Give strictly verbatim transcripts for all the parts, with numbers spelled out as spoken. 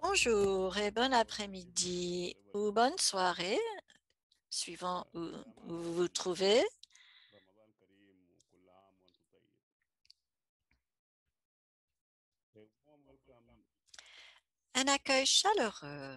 Bonjour et bon après-midi ou bonne soirée, suivant où, où vous vous trouvez. Un accueil chaleureux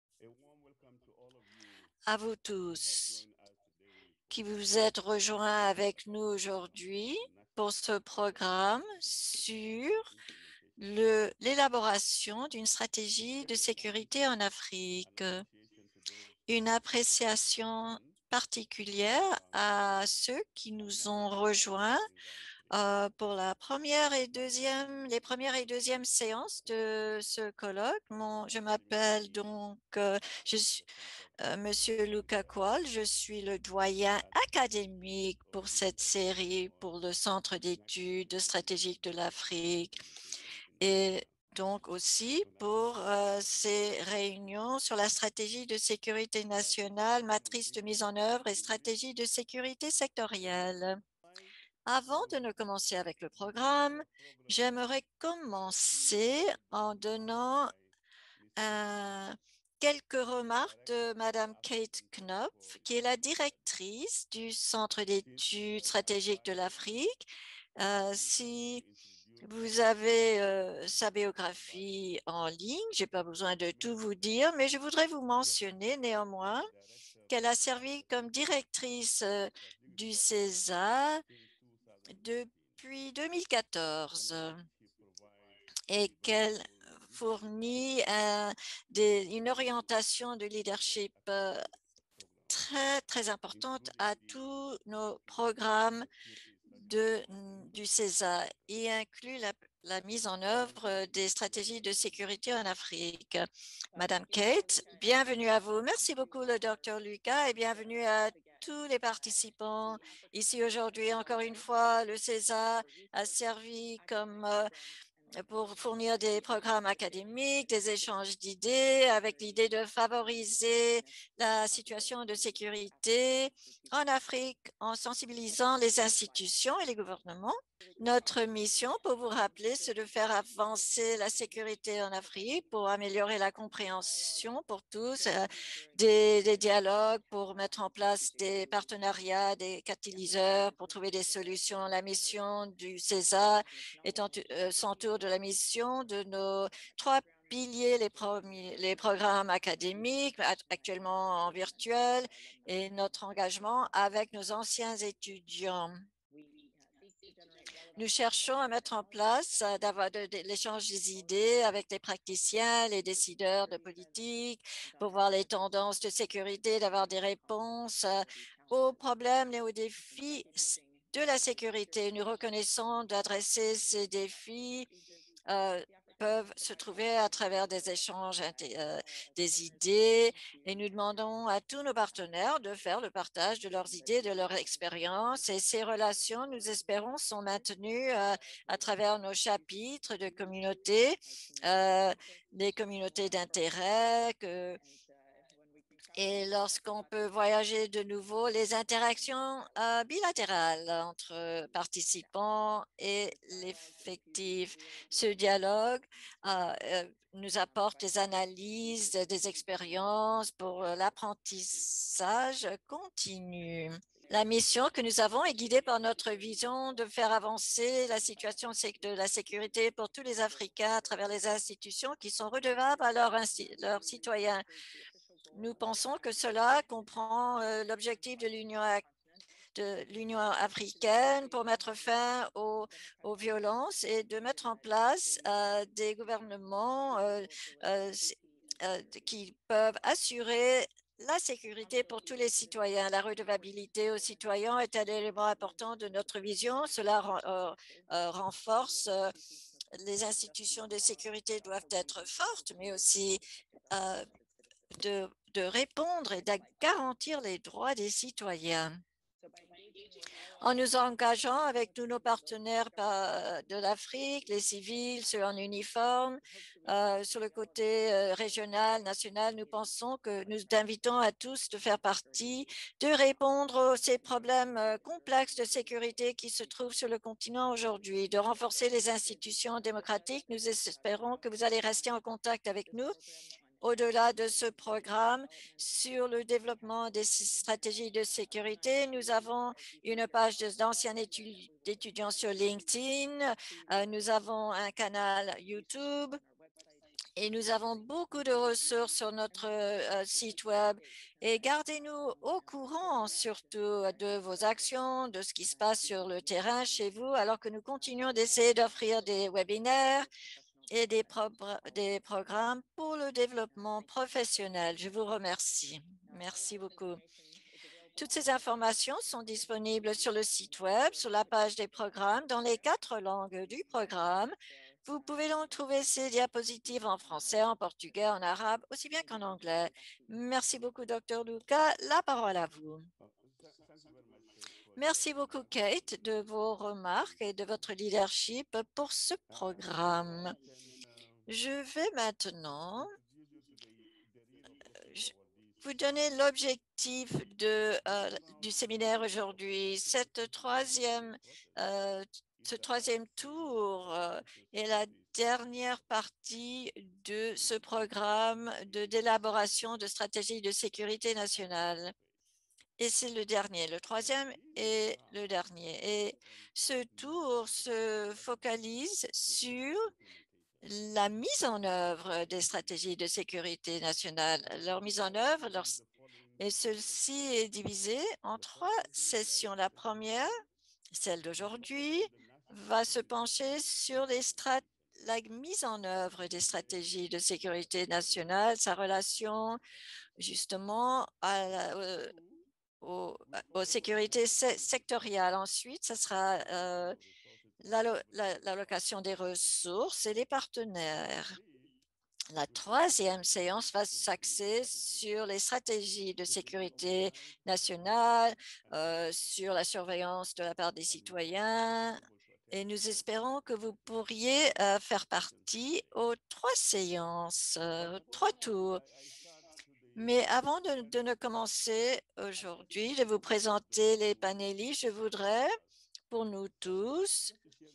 à vous tous qui vous êtes rejoints avec nous aujourd'hui pour ce programme sur le- l'élaboration d'une stratégie de sécurité en Afrique. Une appréciation particulière à ceux qui nous ont rejoints euh, pour la première et deuxième, les premières et deuxièmes séances de ce colloque. Mon, je m'appelle donc, euh, je suis euh, Monsieur Luca Kwal, je suis le doyen académique pour cette série pour le Centre d'études stratégiques de l'Afrique et donc aussi pour euh, ces réunions sur la stratégie de sécurité nationale, matrice de mise en œuvre et stratégie de sécurité sectorielle. Avant de ne commencer avec le programme, j'aimerais commencer en donnant euh, quelques remarques de Madame Kate Knopf, qui est la directrice du Centre d'études stratégiques de l'Afrique. Euh, si vous avez euh, sa biographie en ligne, je n'ai pas besoin de tout vous dire, mais je voudrais vous mentionner néanmoins qu'elle a servi comme directrice euh, du CESA depuis deux mille quatorze et qu'elle fournit un- des- une orientation de leadership euh, très, très importante à tous nos programmes de, du CESA et inclut la, la mise en œuvre des stratégies de sécurité en Afrique. Madame Kate, bienvenue à vous. Merci beaucoup, le docteur Lucas, et bienvenue à tous les participants ici aujourd'hui. Encore une fois, le CESA a servi comme euh, pour fournir des programmes académiques, des échanges d'idées avec l'idée de favoriser la situation de sécurité en Afrique en sensibilisant les institutions et les gouvernements. Notre mission, pour vous rappeler, c'est de faire avancer la sécurité en Afrique pour améliorer la compréhension pour tous, euh, des, des dialogues, pour mettre en place des partenariats, des catalyseurs, pour trouver des solutions. La mission du CESA est en, euh, s'entoure de la mission de nos trois piliers, les, premiers, les programmes académiques, actuellement en virtuel, et notre engagement avec nos anciens étudiants. Nous cherchons à mettre en place, euh, d'avoir de, de, l'échange des idées avec les praticiens, les décideurs de politique, pour voir les tendances de sécurité, d'avoir des réponses euh, aux problèmes et aux défis de la sécurité. Nous reconnaissons d'adresser ces défis euh, peuvent se trouver à travers des échanges, euh, des idées, et nous demandons à tous nos partenaires de faire le partage de leurs idées, de leur expérience, et ces relations, nous espérons, sont maintenues euh, à travers nos chapitres de communautés, euh, des communautés d'intérêt, que et lorsqu'on peut voyager de nouveau, les interactions euh, bilatérales entre participants et l'effectif. Ce dialogue euh, euh, nous apporte des analyses, des expériences pour l'apprentissage continu. La mission que nous avons est guidée par notre vision de faire avancer la situation de la sécurité pour tous les Africains à travers les institutions qui sont redevables à leurs, leurs citoyens. Nous pensons que cela comprend euh, l'objectif de l'Union de l'Union africaine pour mettre fin aux, aux violences et de mettre en place euh, des gouvernements euh, euh, euh, qui peuvent assurer la sécurité pour tous les citoyens. La redevabilité aux citoyens est un élément important de notre vision. Cela euh, euh, renforce euh, les institutions de sécurité doivent être fortes, mais aussi euh, de, de répondre et de garantir les droits des citoyens. en nous engageant avec tous nos partenaires de l'Afrique, les civils, ceux en uniforme, euh, sur le côté euh, régional, national. Nous pensons que nous invitons à tous de faire partie, de répondre à ces problèmes euh, complexes de sécurité qui se trouvent sur le continent aujourd'hui, de renforcer les institutions démocratiques. Nous espérons que vous allez rester en contact avec nous au-delà de ce programme sur le développement des stratégies de sécurité. Nous avons une page d'anciens étudiants sur LinkedIn. Euh, nous avons un canal YouTube. Et nous avons beaucoup de ressources sur notre euh, site Web. Et gardez-nous au courant surtout de vos actions, de ce qui se passe sur le terrain chez vous, alors que nous continuons d'essayer d'offrir des webinaires et des, pro des programmes pour le développement professionnel. Je vous remercie. Merci beaucoup. Toutes ces informations sont disponibles sur le site Web, sur la page des programmes, dans les quatre langues du programme. Vous pouvez donc trouver ces diapositives en français, en portugais, en arabe, aussi bien qu'en anglais. Merci beaucoup, docteur Luca. La parole à vous. Merci beaucoup, Kate, de vos remarques et de votre leadership pour ce programme. Je vais maintenant vous donner l'objectif de, euh, du séminaire aujourd'hui. Cette troisième, euh, ce troisième tour euh, est la dernière partie de ce programme d'élaboration de, de stratégie de sécurité nationale. Et c'est le dernier, le troisième et le dernier. Et ce tour se focalise sur la mise en œuvre des stratégies de sécurité nationale. Leur mise en œuvre, leur, et celle-ci est divisée en trois sessions. La première, celle d'aujourd'hui, va se pencher sur les la mise en œuvre des stratégies de sécurité nationale, sa relation justement à la, euh, aux, aux sécurités sectorielles. Ensuite, ce sera euh, l'allocation des ressources et les partenaires. La troisième séance va s'axer sur les stratégies de sécurité nationale, euh, sur la surveillance de la part des citoyens, et nous espérons que vous pourriez euh, faire partie aux trois séances, euh, trois tours. Mais avant de, de ne commencer aujourd'hui, de vous présenter les panélistes, je voudrais, pour nous tous,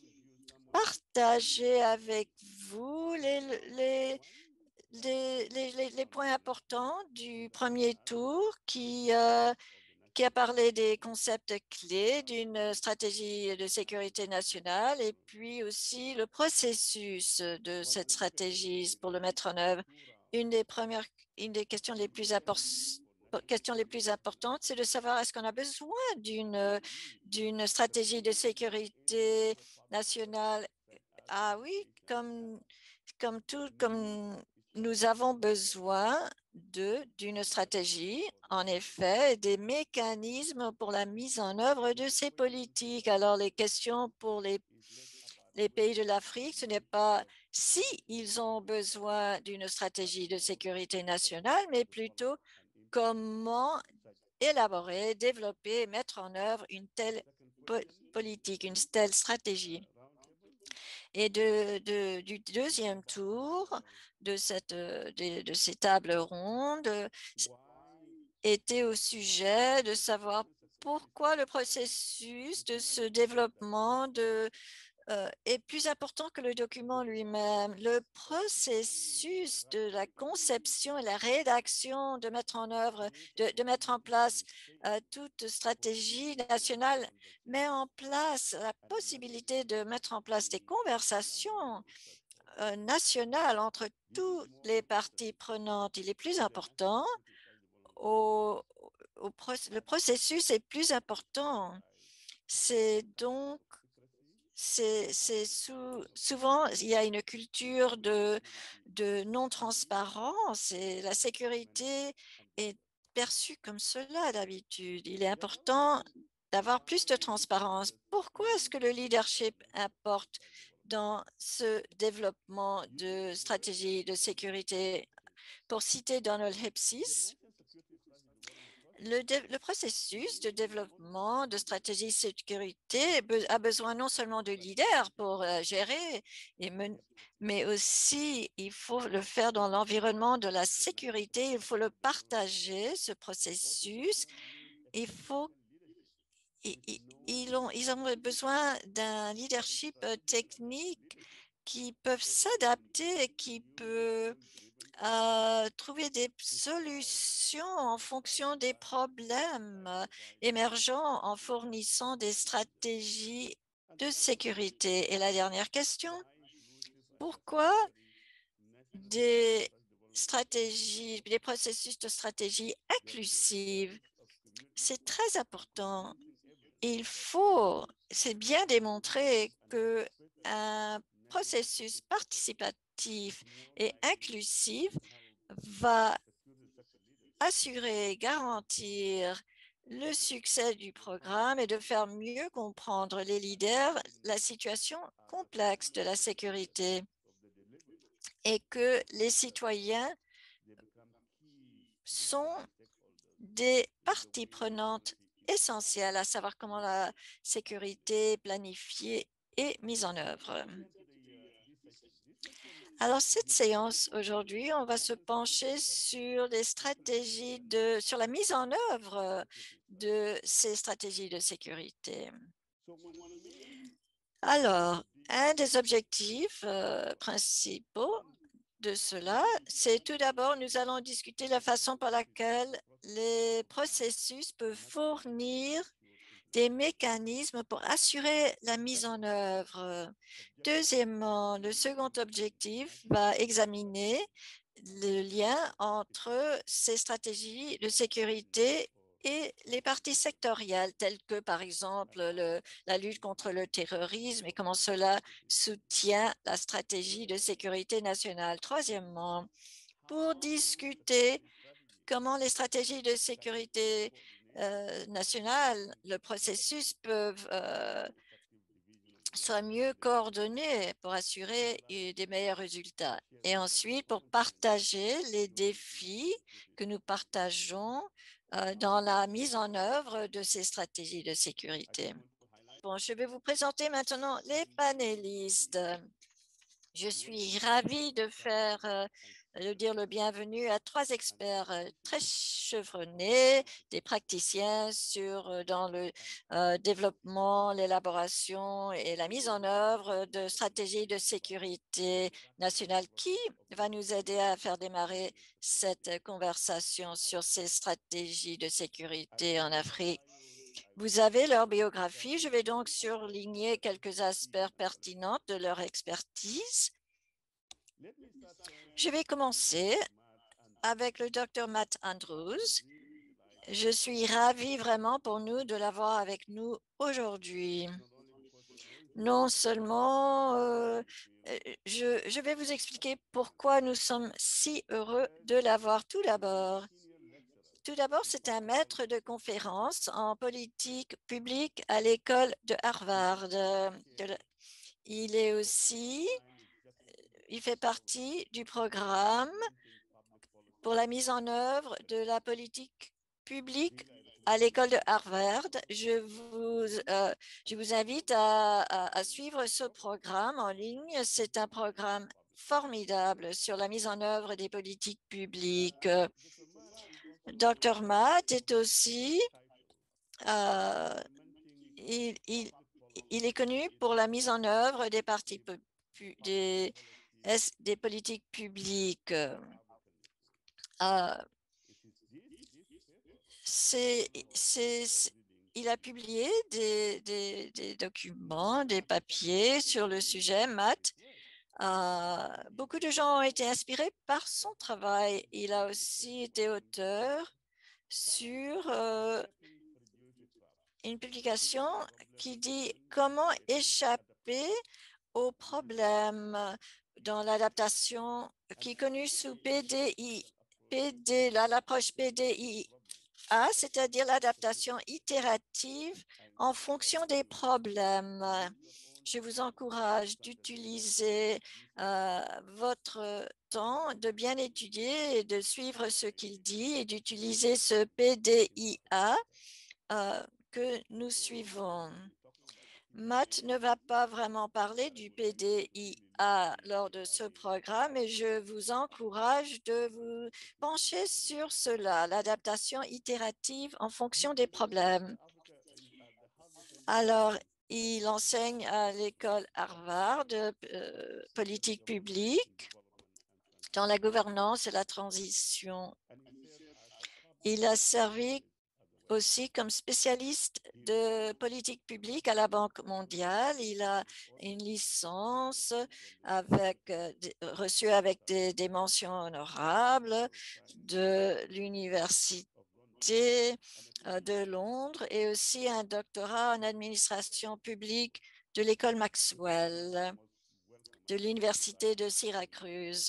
partager avec vous les, les, les, les, les points importants du premier tour qui, euh, qui a parlé des concepts clés d'une stratégie de sécurité nationale et puis aussi le processus de cette stratégie pour le mettre en œuvre. Une des premières, une des questions les plus importantes questions les plus importantes, c'est de savoir est-ce qu'on a besoin d'une d'une stratégie de sécurité nationale. Ah oui, comme comme tout, comme nous avons besoin de d'une stratégie, en effet, des mécanismes pour la mise en œuvre de ces politiques. Alors, les questions pour les, les pays de l'Afrique, ce n'est pas si ils ont besoin d'une stratégie de sécurité nationale, mais plutôt comment élaborer, développer, mettre en œuvre une telle po politique, une telle stratégie. Et de, de, du deuxième tour de, cette, de, de ces tables rondes était au sujet de savoir pourquoi le processus de ce développement de, euh, est plus important que le document lui-même. Le processus de la conception et la rédaction de mettre en œuvre, de, de mettre en place euh, toute stratégie nationale met en place la possibilité de mettre en place des conversations euh, nationales entre toutes les parties prenantes. Il est plus important au, au le processus est plus important. C'est donc c'est sou, souvent, il y a une culture de, de non-transparence et la sécurité est perçue comme cela d'habitude. Il est important d'avoir plus de transparence. Pourquoi est-ce que le leadership importe dans ce développement de stratégie de sécurité? Pour citer Donald Hipsis, Le, le processus de développement de stratégie sécurité a besoin non seulement de leaders pour euh, gérer, et mais aussi il faut le faire dans l'environnement de la sécurité. Il faut le partager, ce processus. Il faut Ils, ils, ont, ils ont besoin d'un leadership technique qui peuvent s'adapter, qui peut euh, trouver des solutions en fonction des problèmes émergents en fournissant des stratégies de sécurité. Et la dernière question, pourquoi des stratégies, des processus de stratégie inclusive? C'est très important. Il faut, c'est bien démontré que un processus participatif et inclusif va assurer, garantir le succès du programme et de faire mieux comprendre les leaders la situation complexe de la sécurité et que les citoyens sont des parties prenantes essentielles, à savoir comment la sécurité est planifiée et mise en œuvre. Alors, cette séance aujourd'hui, on va se pencher sur les stratégies de, sur la mise en œuvre de ces stratégies de sécurité. Alors, un des objectifs euh, principaux de cela, c'est tout d'abord, nous allons discuter la façon par laquelle les processus peuvent fournir des mécanismes pour assurer la mise en œuvre. Deuxièmement, le second objectif va examiner le lien entre ces stratégies de sécurité et les parties sectorielles, telles que, par exemple, le, la lutte contre le terrorisme et comment cela soutient la stratégie de sécurité nationale. Troisièmement, pour discuter comment les stratégies de sécurité euh, nationale, le processus peuvent euh, soit mieux coordonnés pour assurer des meilleurs résultats. Et ensuite, pour partager les défis que nous partageons euh, dans la mise en œuvre de ces stratégies de sécurité. Bon, je vais vous présenter maintenant les panélistes. Je suis ravie de faire, euh, de dire le bienvenu à trois experts euh, très chevronnés, des praticiens sur euh, dans le euh, développement, l'élaboration et la mise en œuvre de stratégies de sécurité nationale. Qui va nous aider à faire démarrer cette conversation sur ces stratégies de sécurité en Afrique? Vous avez leur biographie. Je vais donc surligner quelques aspects pertinents de leur expertise. Je vais commencer avec le docteur Matt Andrews. Je suis ravie vraiment pour nous de l'avoir avec nous aujourd'hui. Non seulement, euh, je, je vais vous expliquer pourquoi nous sommes si heureux de l'avoir tout d'abord. Tout d'abord, c'est un maître de conférence en politique publique à l'école de Harvard. Il est aussi, il fait partie du programme pour la mise en œuvre de la politique publique à l'école de Harvard. Je vous, euh, je vous invite à, à, à suivre ce programme en ligne. C'est un programme formidable sur la mise en œuvre des politiques publiques. docteur Matt est aussi, euh, il, il, il est connu pour la mise en œuvre des partis des, des politiques publiques. Euh, c'est, c'est, il a publié des, des, des, documents, des papiers sur le sujet, Matt. Euh, beaucoup de gens ont été inspirés par son travail. Il a aussi été auteur sur euh, une publication qui dit comment échapper aux problèmes dans l'adaptation qui est connue sous P D I, P D, l'approche P D I A, c'est-à-dire l'adaptation itérative en fonction des problèmes. Je vous encourage d'utiliser euh, votre temps, de bien étudier et de suivre ce qu'il dit et d'utiliser ce P D I A euh, que nous suivons. Matt ne va pas vraiment parler du P D I A lors de ce programme et je vous encourage de vous pencher sur cela, l'adaptation itérative en fonction des problèmes. Alors, il enseigne à l'école Harvard de euh, politique publique dans la gouvernance et la transition. Il a servi aussi comme spécialiste de politique publique à la Banque mondiale. Il a une licence avec, euh, reçue avec des, des mentions honorables de l'Université de Londres et aussi un doctorat en administration publique de l'école Maxwell de l'Université de Syracuse.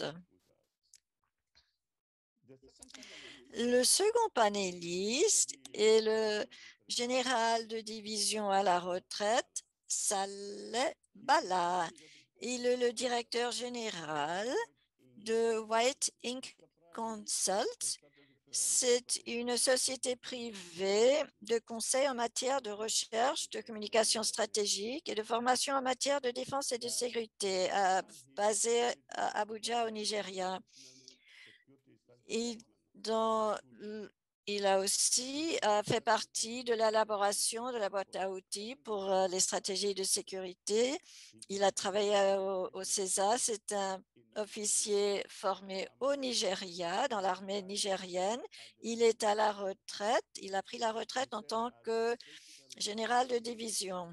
Le second panéliste est le général de division à la retraite, Saleh Bala. Il est le directeur général de White Inc Consult. C'est une société privée de conseil en matière de recherche, de communication stratégique et de formation en matière de défense et de sécurité, euh, basée à Abuja, au Nigeria. Et dans, il a aussi euh, fait partie de l'élaboration de la boîte à outils pour euh, les stratégies de sécurité. Il a travaillé au, au C E S A. C'est un officier formé au Nigeria, dans l'armée nigérienne. Il est à la retraite. Il a pris la retraite en tant que général de division.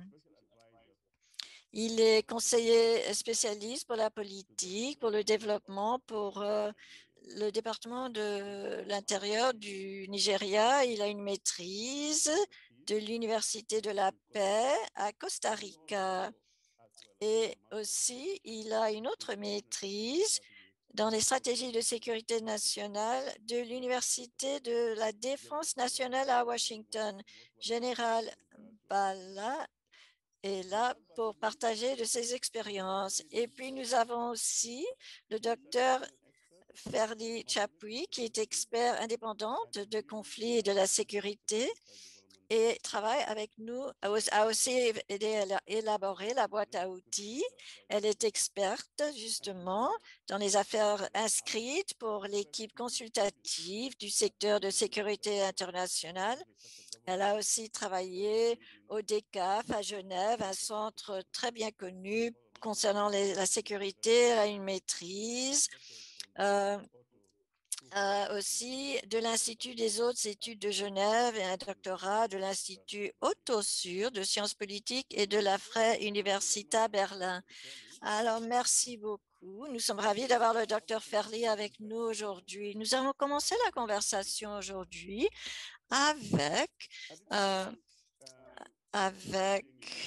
Il est conseiller spécialiste pour la politique, pour le développement, pour euh, le département de l'intérieur du Nigeria. Il a une maîtrise de l'Université de la paix à Costa Rica. Et aussi, il a une autre maîtrise dans les stratégies de sécurité nationale de l'Université de la défense nationale à Washington. Général Bala est là pour partager de ses expériences. Et puis, nous avons aussi le docteur Ferdi Chapuis, qui est expert indépendante de conflits et de la sécurité et travaille avec nous, a aussi aidé à élaborer la boîte à outils. Elle est experte justement dans les affaires inscrites pour l'équipe consultative du secteur de sécurité internationale. Elle a aussi travaillé au D C A F à Genève, un centre très bien connu concernant les, la sécurité. Elle a une maîtrise euh, euh, aussi de l'Institut des hautes études de Genève et un doctorat de l'Institut Otto Suhr de sciences politiques et de la Freie Universität Berlin. Alors, merci beaucoup. Nous sommes ravis d'avoir le docteur Ferli avec nous aujourd'hui. Nous allons commencer la conversation aujourd'hui avec, euh, avec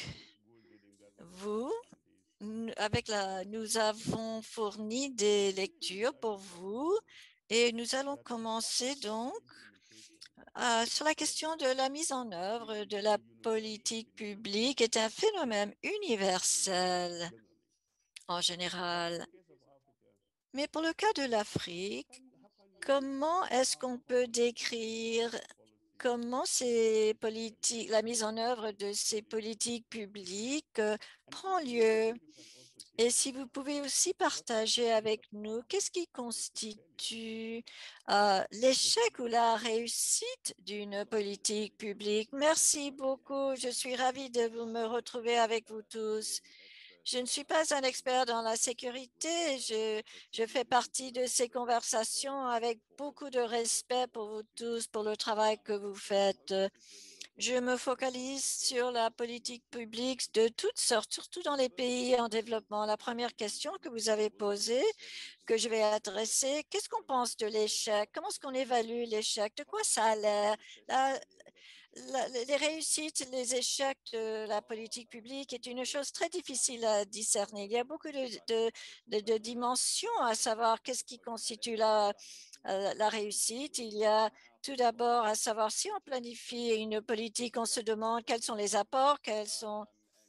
vous. Avec la, nous avons fourni des lectures pour vous et nous allons commencer donc euh, sur la question de la mise en œuvre de la politique publique est un phénomène universel en général. Mais pour le cas de l'Afrique, comment est-ce qu'on peut décrire comment ces politiques, la mise en œuvre de ces politiques publiques euh, prend lieu? Et si vous pouvez aussi partager avec nous, qu'est-ce qui constitue euh, l'échec ou la réussite d'une politique publique? Merci beaucoup. Je suis ravie de vous me retrouver avec vous tous. Je ne suis pas un expert dans la sécurité. Je, je fais partie de ces conversations avec beaucoup de respect pour vous tous, pour le travail que vous faites. Je me focalise sur la politique publique de toutes sortes, surtout dans les pays en développement. La première question que vous avez posée, que je vais adresser, qu'est-ce qu'on pense de l'échec? Comment est-ce qu'on évalue l'échec? De quoi ça a l'air? La, la, les réussites, les échecs de la politique publique est une chose très difficile à discerner. Il y a beaucoup de, de, de, de dimensions à savoir qu'est-ce qui constitue la, la réussite. Il y a tout d'abord à savoir si on planifie une politique, on se demande quels sont les apports, quels sont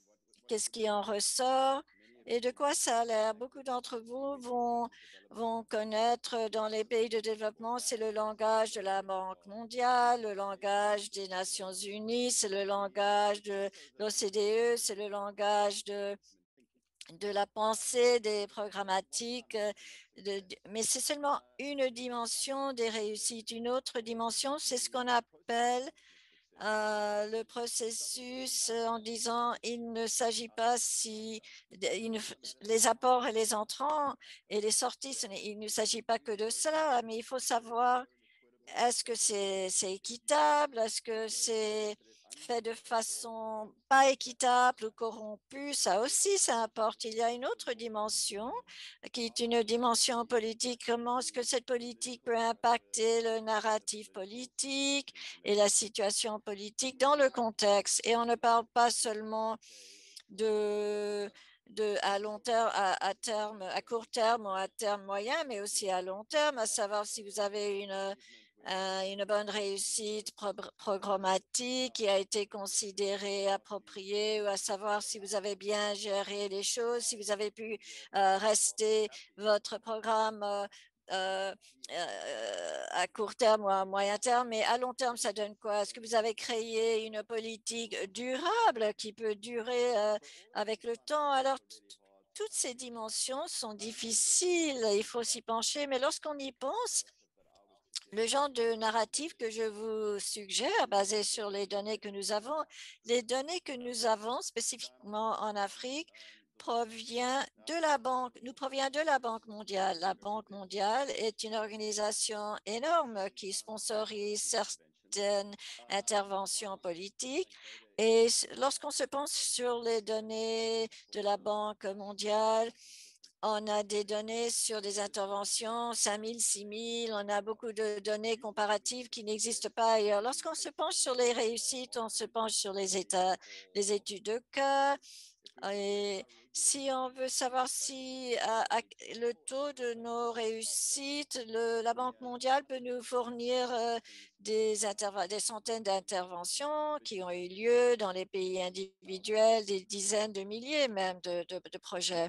qu'est-ce qui en ressort et de quoi ça a l'air. Beaucoup d'entre vous vont, vont connaître dans les pays de développement, c'est le langage de la Banque mondiale, le langage des Nations unies, c'est le langage de l'O C D E, c'est le langage de de la pensée des programmatiques, euh, de, de, mais c'est seulement une dimension des réussites. Une autre dimension, c'est ce qu'on appelle euh, le processus euh, en disant il ne s'agit pas si il ne, les apports et les entrants et les sorties, ce il ne s'agit pas que de cela, mais il faut savoir est-ce que c'est c'est équitable? Est-ce que c'est fait de façon pas équitable ou corrompue? Ça aussi, ça importe. Il y a une autre dimension qui est une dimension politique. Comment est-ce que cette politique peut impacter le narratif politique et la situation politique dans le contexte? Et on ne parle pas seulement de, de à long terme, à, à terme, à court terme ou à terme moyen, mais aussi à long terme, à savoir si vous avez une euh, une bonne réussite pro programmatique qui a été considérée appropriée, ou à savoir si vous avez bien géré les choses, si vous avez pu euh, rester votre programme euh, euh, euh, à court terme ou à moyen terme, mais à long terme, ça donne quoi? Est-ce que vous avez créé une politique durable qui peut durer euh, avec le temps? Alors, toutes ces dimensions sont difficiles, il faut s'y pencher, mais lorsqu'on y pense, le genre de narratif que je vous suggère, basé sur les données que nous avons, les données que nous avons spécifiquement en Afrique provient de la banque, nous provient de la Banque mondiale. La Banque mondiale est une organisation énorme qui sponsorise certaines interventions politiques. Et lorsqu'on se pense sur les données de la Banque mondiale, on a des données sur des interventions, cinq mille, six mille, on a beaucoup de données comparatives qui n'existent pas ailleurs. Lorsqu'on se penche sur les réussites, on se penche sur les états, les études de cas. Et si on veut savoir si à, à, le taux de nos réussites, le, la Banque mondiale peut nous fournir euh, des, des centaines d'interventions qui ont eu lieu dans les pays individuels, des dizaines de milliers même de, de, de projets.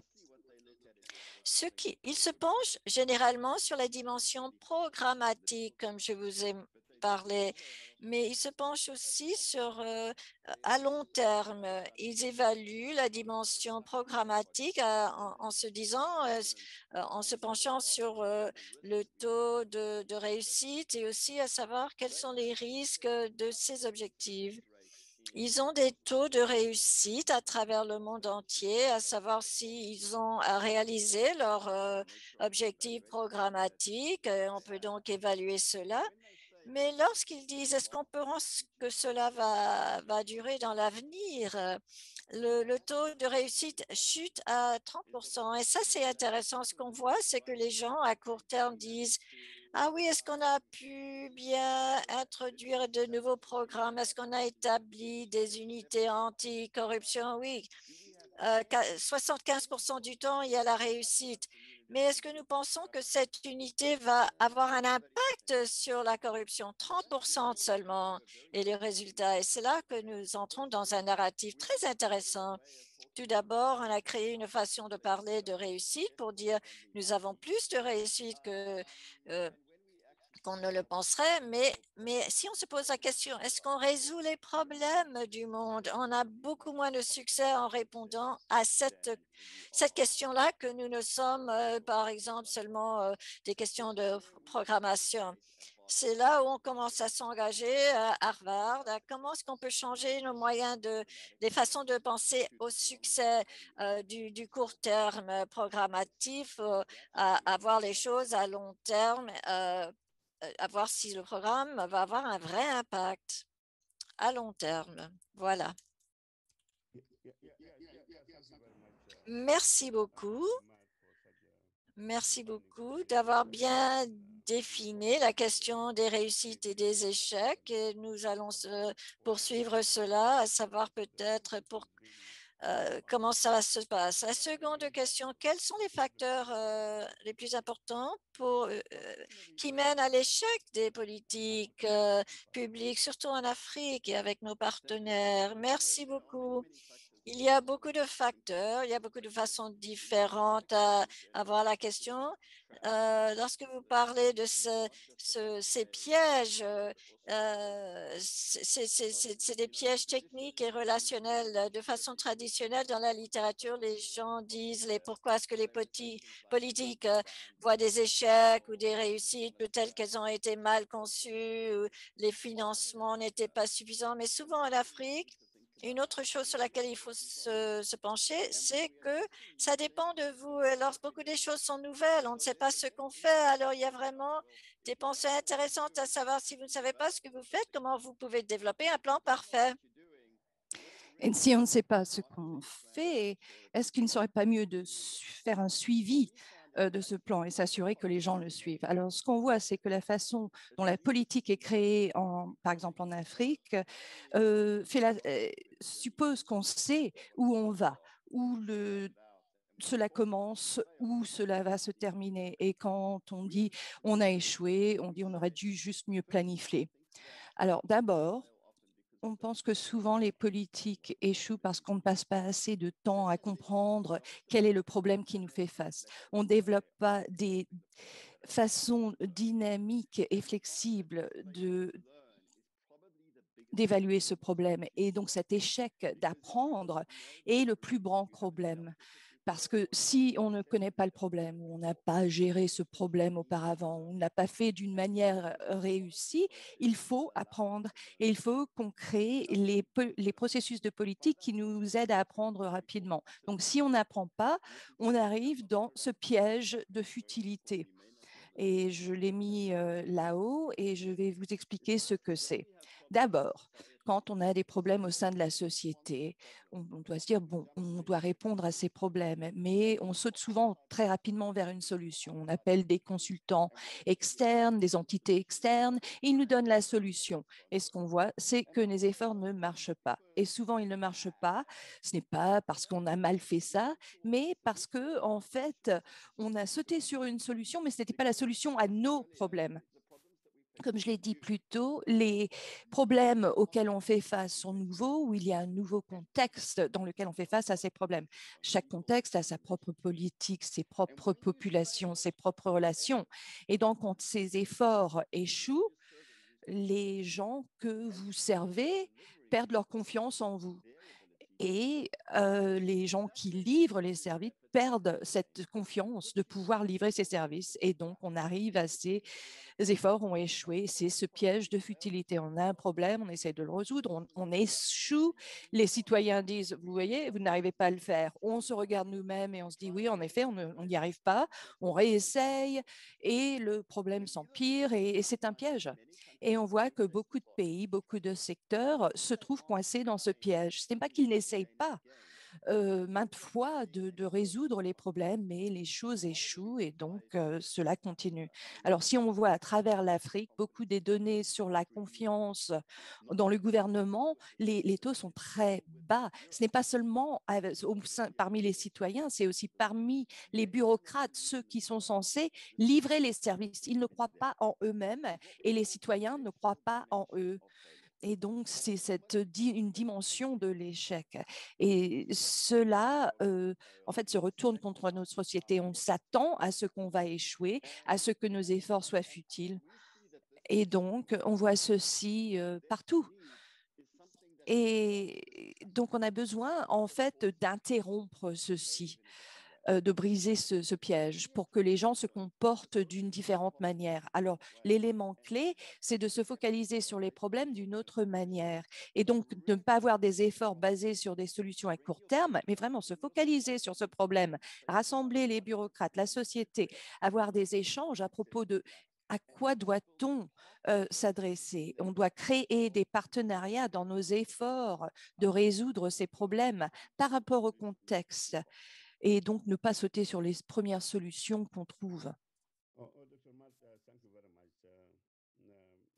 Ce qui, il se penche généralement sur la dimension programmatique, comme je vous ai parlé, mais il se penche aussi sur euh, à long terme. Ils évaluent la dimension programmatique à, en, en, se disant, euh, en se penchant sur euh, le taux de, de réussite et aussi à savoir quels sont les risques de ces objectifs. Ils ont des taux de réussite à travers le monde entier, à savoir s'ils ont réalisé leur euh, objectif programmatique. Euh, on peut donc évaluer cela. Mais lorsqu'ils disent est-ce qu'on pense que cela va, va durer dans l'avenir, euh, le, le taux de réussite chute à trente pour cent. Et ça, c'est intéressant. Ce qu'on voit, c'est que les gens à court terme disent ah oui, est-ce qu'on a pu bien introduire de nouveaux programmes? Est-ce qu'on a établi des unités anti-corruption? Oui, euh, soixante-quinze pour cent du temps, il y a la réussite. Mais est-ce que nous pensons que cette unité va avoir un impact sur la corruption? trente pour cent seulement et les résultats. Et c'est là que nous entrons dans un narratif très intéressant. Tout d'abord, on a créé une façon de parler de réussite pour dire nous avons plus de réussite que euh, qu'on ne le penserait, mais, mais si on se pose la question, est-ce qu'on résout les problèmes du monde? On a beaucoup moins de succès en répondant à cette, cette question-là que nous ne sommes, euh, par exemple, seulement euh, des questions de programmation. C'est là où on commence à s'engager à Harvard, à comment est-ce qu'on peut changer nos moyens de, les façons de penser au succès euh, du, du, court terme programmatif, euh, à, à voir les choses à long terme, euh, à voir si le programme va avoir un vrai impact à long terme. Voilà. Merci beaucoup. Merci beaucoup d'avoir bien défini la question des réussites et des échecs. Et nous allons poursuivre cela, à savoir peut-être pour euh, comment ça se passe. La seconde question, quels sont les facteurs euh, les plus importants pour, euh, qui mènent à l'échec des politiques euh, publiques, surtout en Afrique et avec nos partenaires? Merci beaucoup. Il y a beaucoup de facteurs, il y a beaucoup de façons différentes à, à voir la question. Euh, lorsque vous parlez de ce, ce, ces pièges, euh, c'est des pièges techniques et relationnels. De façon traditionnelle, dans la littérature, les gens disent les, pourquoi est-ce que les politiques euh, voient des échecs ou des réussites, peut-être qu'elles ont été mal conçues, ou les financements n'étaient pas suffisants. Mais souvent en Afrique, une autre chose sur laquelle il faut se, se pencher, c'est que ça dépend de vous. Alors, beaucoup des choses sont nouvelles, on ne sait pas ce qu'on fait. Alors, il y a vraiment des pensées intéressantes à savoir si vous ne savez pas ce que vous faites, comment vous pouvez développer un plan parfait. Et si on ne sait pas ce qu'on fait, est-ce qu'il ne serait pas mieux de faire un suivi euh, de ce plan et s'assurer que les gens le suivent? Alors, ce qu'on voit, c'est que la façon dont la politique est créée, en, par exemple en Afrique, euh, fait la, euh, suppose qu'on sait où on va, où le, cela commence, où cela va se terminer. Et quand on dit on a échoué, on dit on aurait dû juste mieux planifier. Alors, d'abord, on pense que souvent les politiques échouent parce qu'on ne passe pas assez de temps à comprendre quel est le problème qui nous fait face. On ne développe pas des façons dynamiques et flexibles de d'évaluer ce problème. Et donc cet échec d'apprendre est le plus grand problème. Parce que si on ne connaît pas le problème, ou on n'a pas géré ce problème auparavant, on n'a pas fait d'une manière réussie, il faut apprendre et il faut qu'on crée les, les processus de politique qui nous aident à apprendre rapidement. Donc si on n'apprend pas, on arrive dans ce piège de futilité. Et je l'ai mis euh, là-haut et je vais vous expliquer ce que c'est. D'abord, quand on a des problèmes au sein de la société, on, on doit se dire, bon, on doit répondre à ces problèmes, mais on saute souvent très rapidement vers une solution. On appelle des consultants externes, des entités externes, et ils nous donnent la solution. Et ce qu'on voit, c'est que les efforts ne marchent pas. Et souvent, ils ne marchent pas. Ce n'est pas parce qu'on a mal fait ça, mais parce que, en fait, on a sauté sur une solution, mais ce n'était pas la solution à nos problèmes. Comme je l'ai dit plus tôt, les problèmes auxquels on fait face sont nouveaux, ou il y a un nouveau contexte dans lequel on fait face à ces problèmes. Chaque contexte a sa propre politique, ses propres populations, ses propres relations. Et donc, quand ces efforts échouent, les gens que vous servez perdent leur confiance en vous. Et euh, les gens qui livrent les services perdent cette confiance de pouvoir livrer ces services. Et donc, on arrive à ces efforts ont échoué. C'est ce piège de futilité. On a un problème, on essaie de le résoudre, on, on échoue. Les citoyens disent, vous voyez, vous n'arrivez pas à le faire. On se regarde nous-mêmes et on se dit, oui, en effet, on n'y arrive pas. On réessaye et le problème s'empire et, et c'est un piège. Et on voit que beaucoup de pays, beaucoup de secteurs se trouvent coincés dans ce piège. Ce n'est pas qu'ils n'essayent pas euh, maintes fois de, de, résoudre les problèmes, mais les choses échouent et donc euh, cela continue. Alors si on voit à travers l'Afrique, beaucoup des données sur la confiance dans le gouvernement, les, les taux sont très bas. Ce n'est pas seulement avec, au sein, parmi les citoyens, c'est aussi parmi les bureaucrates, ceux qui sont censés livrer les services. Ils ne croient pas en eux-mêmes et les citoyens ne croient pas en eux. Et donc, c'est cette une dimension de l'échec. Et cela, euh, en fait, se retourne contre notre société. On s'attend à ce qu'on va échouer, à ce que nos efforts soient futiles. Et donc, on voit ceci euh, partout. Et donc, on a besoin, en fait, d'interrompre ceci, euh, de briser ce, ce, piège pour que les gens se comportent d'une différente manière. Alors, l'élément clé, c'est de se focaliser sur les problèmes d'une autre manière et donc de ne pas avoir des efforts basés sur des solutions à court terme, mais vraiment se focaliser sur ce problème, rassembler les bureaucrates, la société, avoir des échanges à propos de à quoi doit-on euh, s'adresser? On doit créer des partenariats dans nos efforts de résoudre ces problèmes par rapport au contexte et donc ne pas sauter sur les premières solutions qu'on trouve.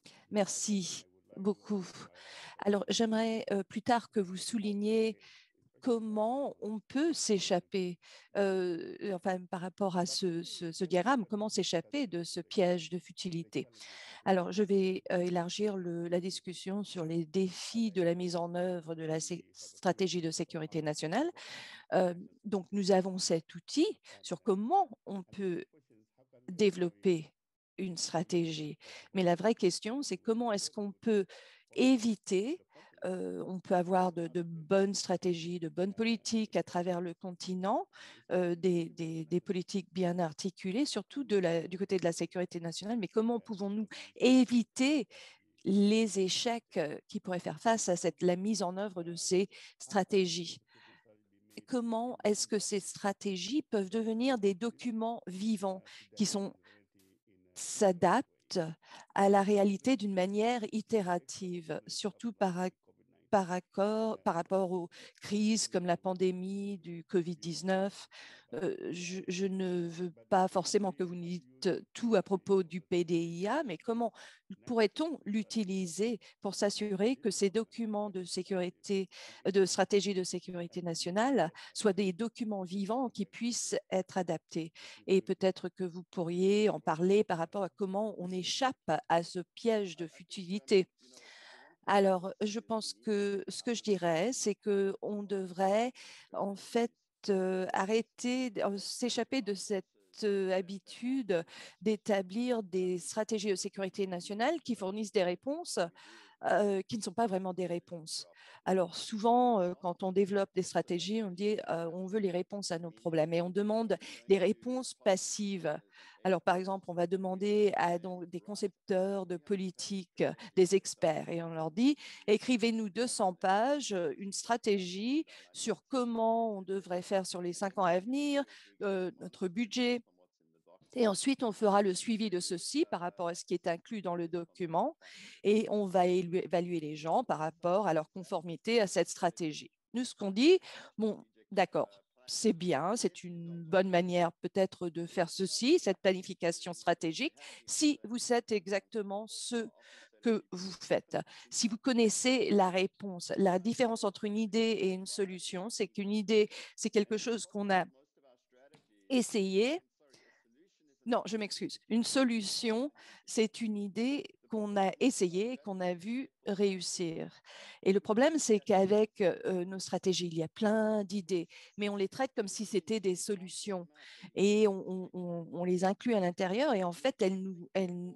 Merci beaucoup. Alors, j'aimerais euh, plus tard que vous souligniez comment on peut s'échapper, euh, enfin, par rapport à ce, ce, ce diagramme, comment s'échapper de ce piège de futilité. Alors, je vais euh, élargir le, la discussion sur les défis de la mise en œuvre de la stratégie de sécurité nationale. Euh, donc, nous avons cet outil sur comment on peut développer une stratégie. Mais la vraie question, c'est comment est-ce qu'on peut éviter, euh, on peut avoir de, de, bonnes stratégies, de bonnes politiques à travers le continent, euh, des, des, des, politiques bien articulées, surtout de la, du côté de la sécurité nationale, mais comment pouvons-nous éviter les échecs qui pourraient faire face à cette, la mise en œuvre de ces stratégies? Comment est-ce que ces stratégies peuvent devenir des documents vivants qui sont s'adaptent à la réalité d'une manière itérative, surtout par, par, accord, par rapport aux crises comme la pandémie du covid dix-neuf. Euh, je, je ne veux pas forcément que vous dites tout à propos du P D I A, mais comment pourrait-on l'utiliser pour s'assurer que ces documents de sécurité, de stratégie de sécurité nationale soient des documents vivants qui puissent être adaptés? Et peut-être que vous pourriez en parler par rapport à comment on échappe à ce piège de futilité. Alors, je pense que ce que je dirais, c'est qu'on devrait en fait euh, arrêter, euh, s'échapper de cette euh, habitude d'établir des stratégies de sécurité nationale qui fournissent des réponses euh, qui ne sont pas vraiment des réponses. Alors souvent, euh, quand on développe des stratégies, on dit euh, on veut les réponses à nos problèmes et on demande des réponses passives. Alors par exemple, on va demander à donc, des concepteurs de politique, des experts, et on leur dit écrivez-nous deux cents pages, une stratégie sur comment on devrait faire sur les cinq ans à venir, euh, notre budget. Et ensuite, on fera le suivi de ceci par rapport à ce qui est inclus dans le document et on va évaluer les gens par rapport à leur conformité à cette stratégie. Nous, ce qu'on dit, bon, d'accord, c'est bien, c'est une bonne manière peut-être de faire ceci, cette planification stratégique, si vous êtes exactement ce que vous faites. Si vous connaissez la réponse, la différence entre une idée et une solution, c'est qu'une idée, c'est quelque chose qu'on a essayé. Non, je m'excuse. Une solution, c'est une idée qu'on a essayé, qu'on a vu réussir. Et le problème, c'est qu'avec euh, nos stratégies, il y a plein d'idées, mais on les traite comme si c'était des solutions et on, on, on les inclut à l'intérieur et en fait, elles nous, elles,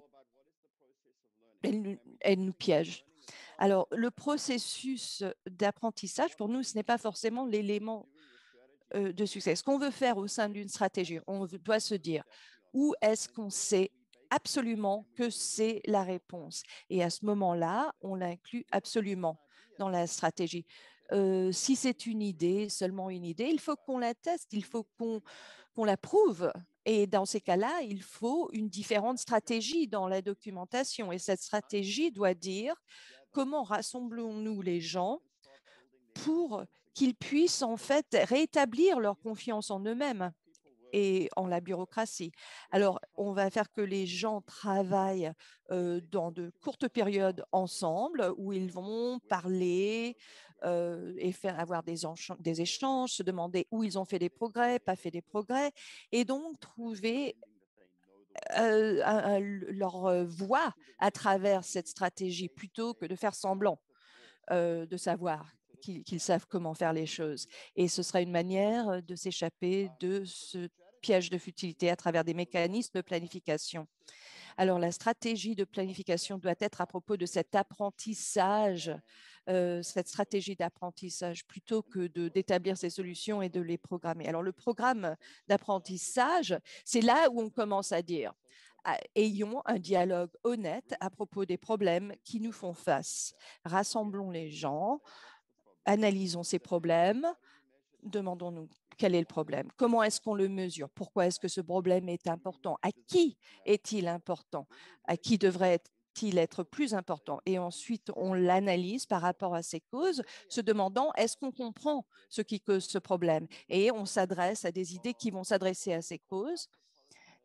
elles nous, elles nous piègent. Alors, le processus d'apprentissage, pour nous, ce n'est pas forcément l'élément euh, de succès. Ce qu'on veut faire au sein d'une stratégie, on doit se dire où est-ce qu'on sait absolument que c'est la réponse. Et à ce moment-là, on l'inclut absolument dans la stratégie. Euh, si c'est une idée, seulement une idée, il faut qu'on la teste, il faut qu'on qu'on la prouve. Et dans ces cas-là, il faut une différente stratégie dans la documentation. Et cette stratégie doit dire comment rassemblons-nous les gens pour qu'ils puissent en fait rétablir leur confiance en eux-mêmes et en la bureaucratie. Alors, on va faire que les gens travaillent euh, dans de courtes périodes ensemble où ils vont parler euh, et faire avoir des, des échanges, se demander où ils ont fait des progrès, pas fait des progrès, et donc trouver euh, un, un, leur voie à travers cette stratégie plutôt que de faire semblant euh, de savoir qu'ils qu'ils savent comment faire les choses. Et ce sera une manière de s'échapper de ce piège de futilité à travers des mécanismes de planification. Alors, la stratégie de planification doit être à propos de cet apprentissage, euh, cette stratégie d'apprentissage, plutôt que de, d'établir ces solutions et de les programmer. Alors, le programme d'apprentissage, c'est là où on commence à dire, ayons un dialogue honnête à propos des problèmes qui nous font face. Rassemblons les gens, analysons ces problèmes, demandons-nous quel est le problème, comment est-ce qu'on le mesure, pourquoi est-ce que ce problème est important, à qui est-il important, à qui devrait-il être plus important. Et ensuite, on l'analyse par rapport à ces causes, se demandant est-ce qu'on comprend ce qui cause ce problème. Et on s'adresse à des idées qui vont s'adresser à ces causes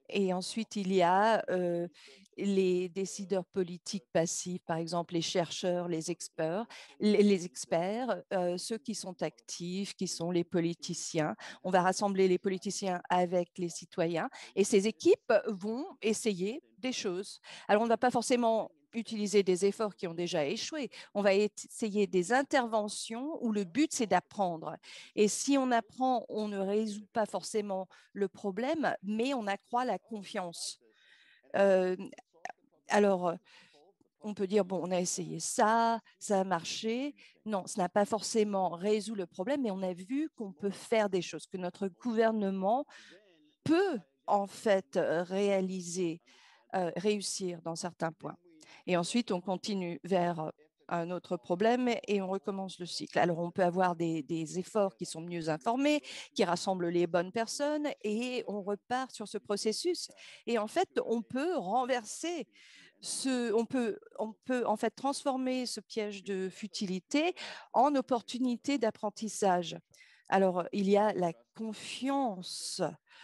Et ensuite, il y a euh, les décideurs politiques passifs, par exemple les chercheurs, les experts, les, les experts, euh, ceux qui sont actifs, qui sont les politiciens. On va rassembler les politiciens avec les citoyens et ces équipes vont essayer des choses. Alors, on ne va pas forcément utiliser des efforts qui ont déjà échoué. On va essayer des interventions où le but, c'est d'apprendre. Et si on apprend, on ne résout pas forcément le problème, mais on accroît la confiance. Euh, alors, on peut dire, bon, on a essayé ça, ça a marché. Non, ça n'a pas forcément résolu le problème, mais on a vu qu'on peut faire des choses, que notre gouvernement peut en fait réaliser, euh, réussir dans certains points. Et ensuite, on continue vers un autre problème et on recommence le cycle. Alors, on peut avoir des, des efforts qui sont mieux informés, qui rassemblent les bonnes personnes et on repart sur ce processus. Et en fait, on peut renverser ce, on peut, on peut en fait transformer ce piège de futilité en opportunité d'apprentissage. Alors, il y a la confiance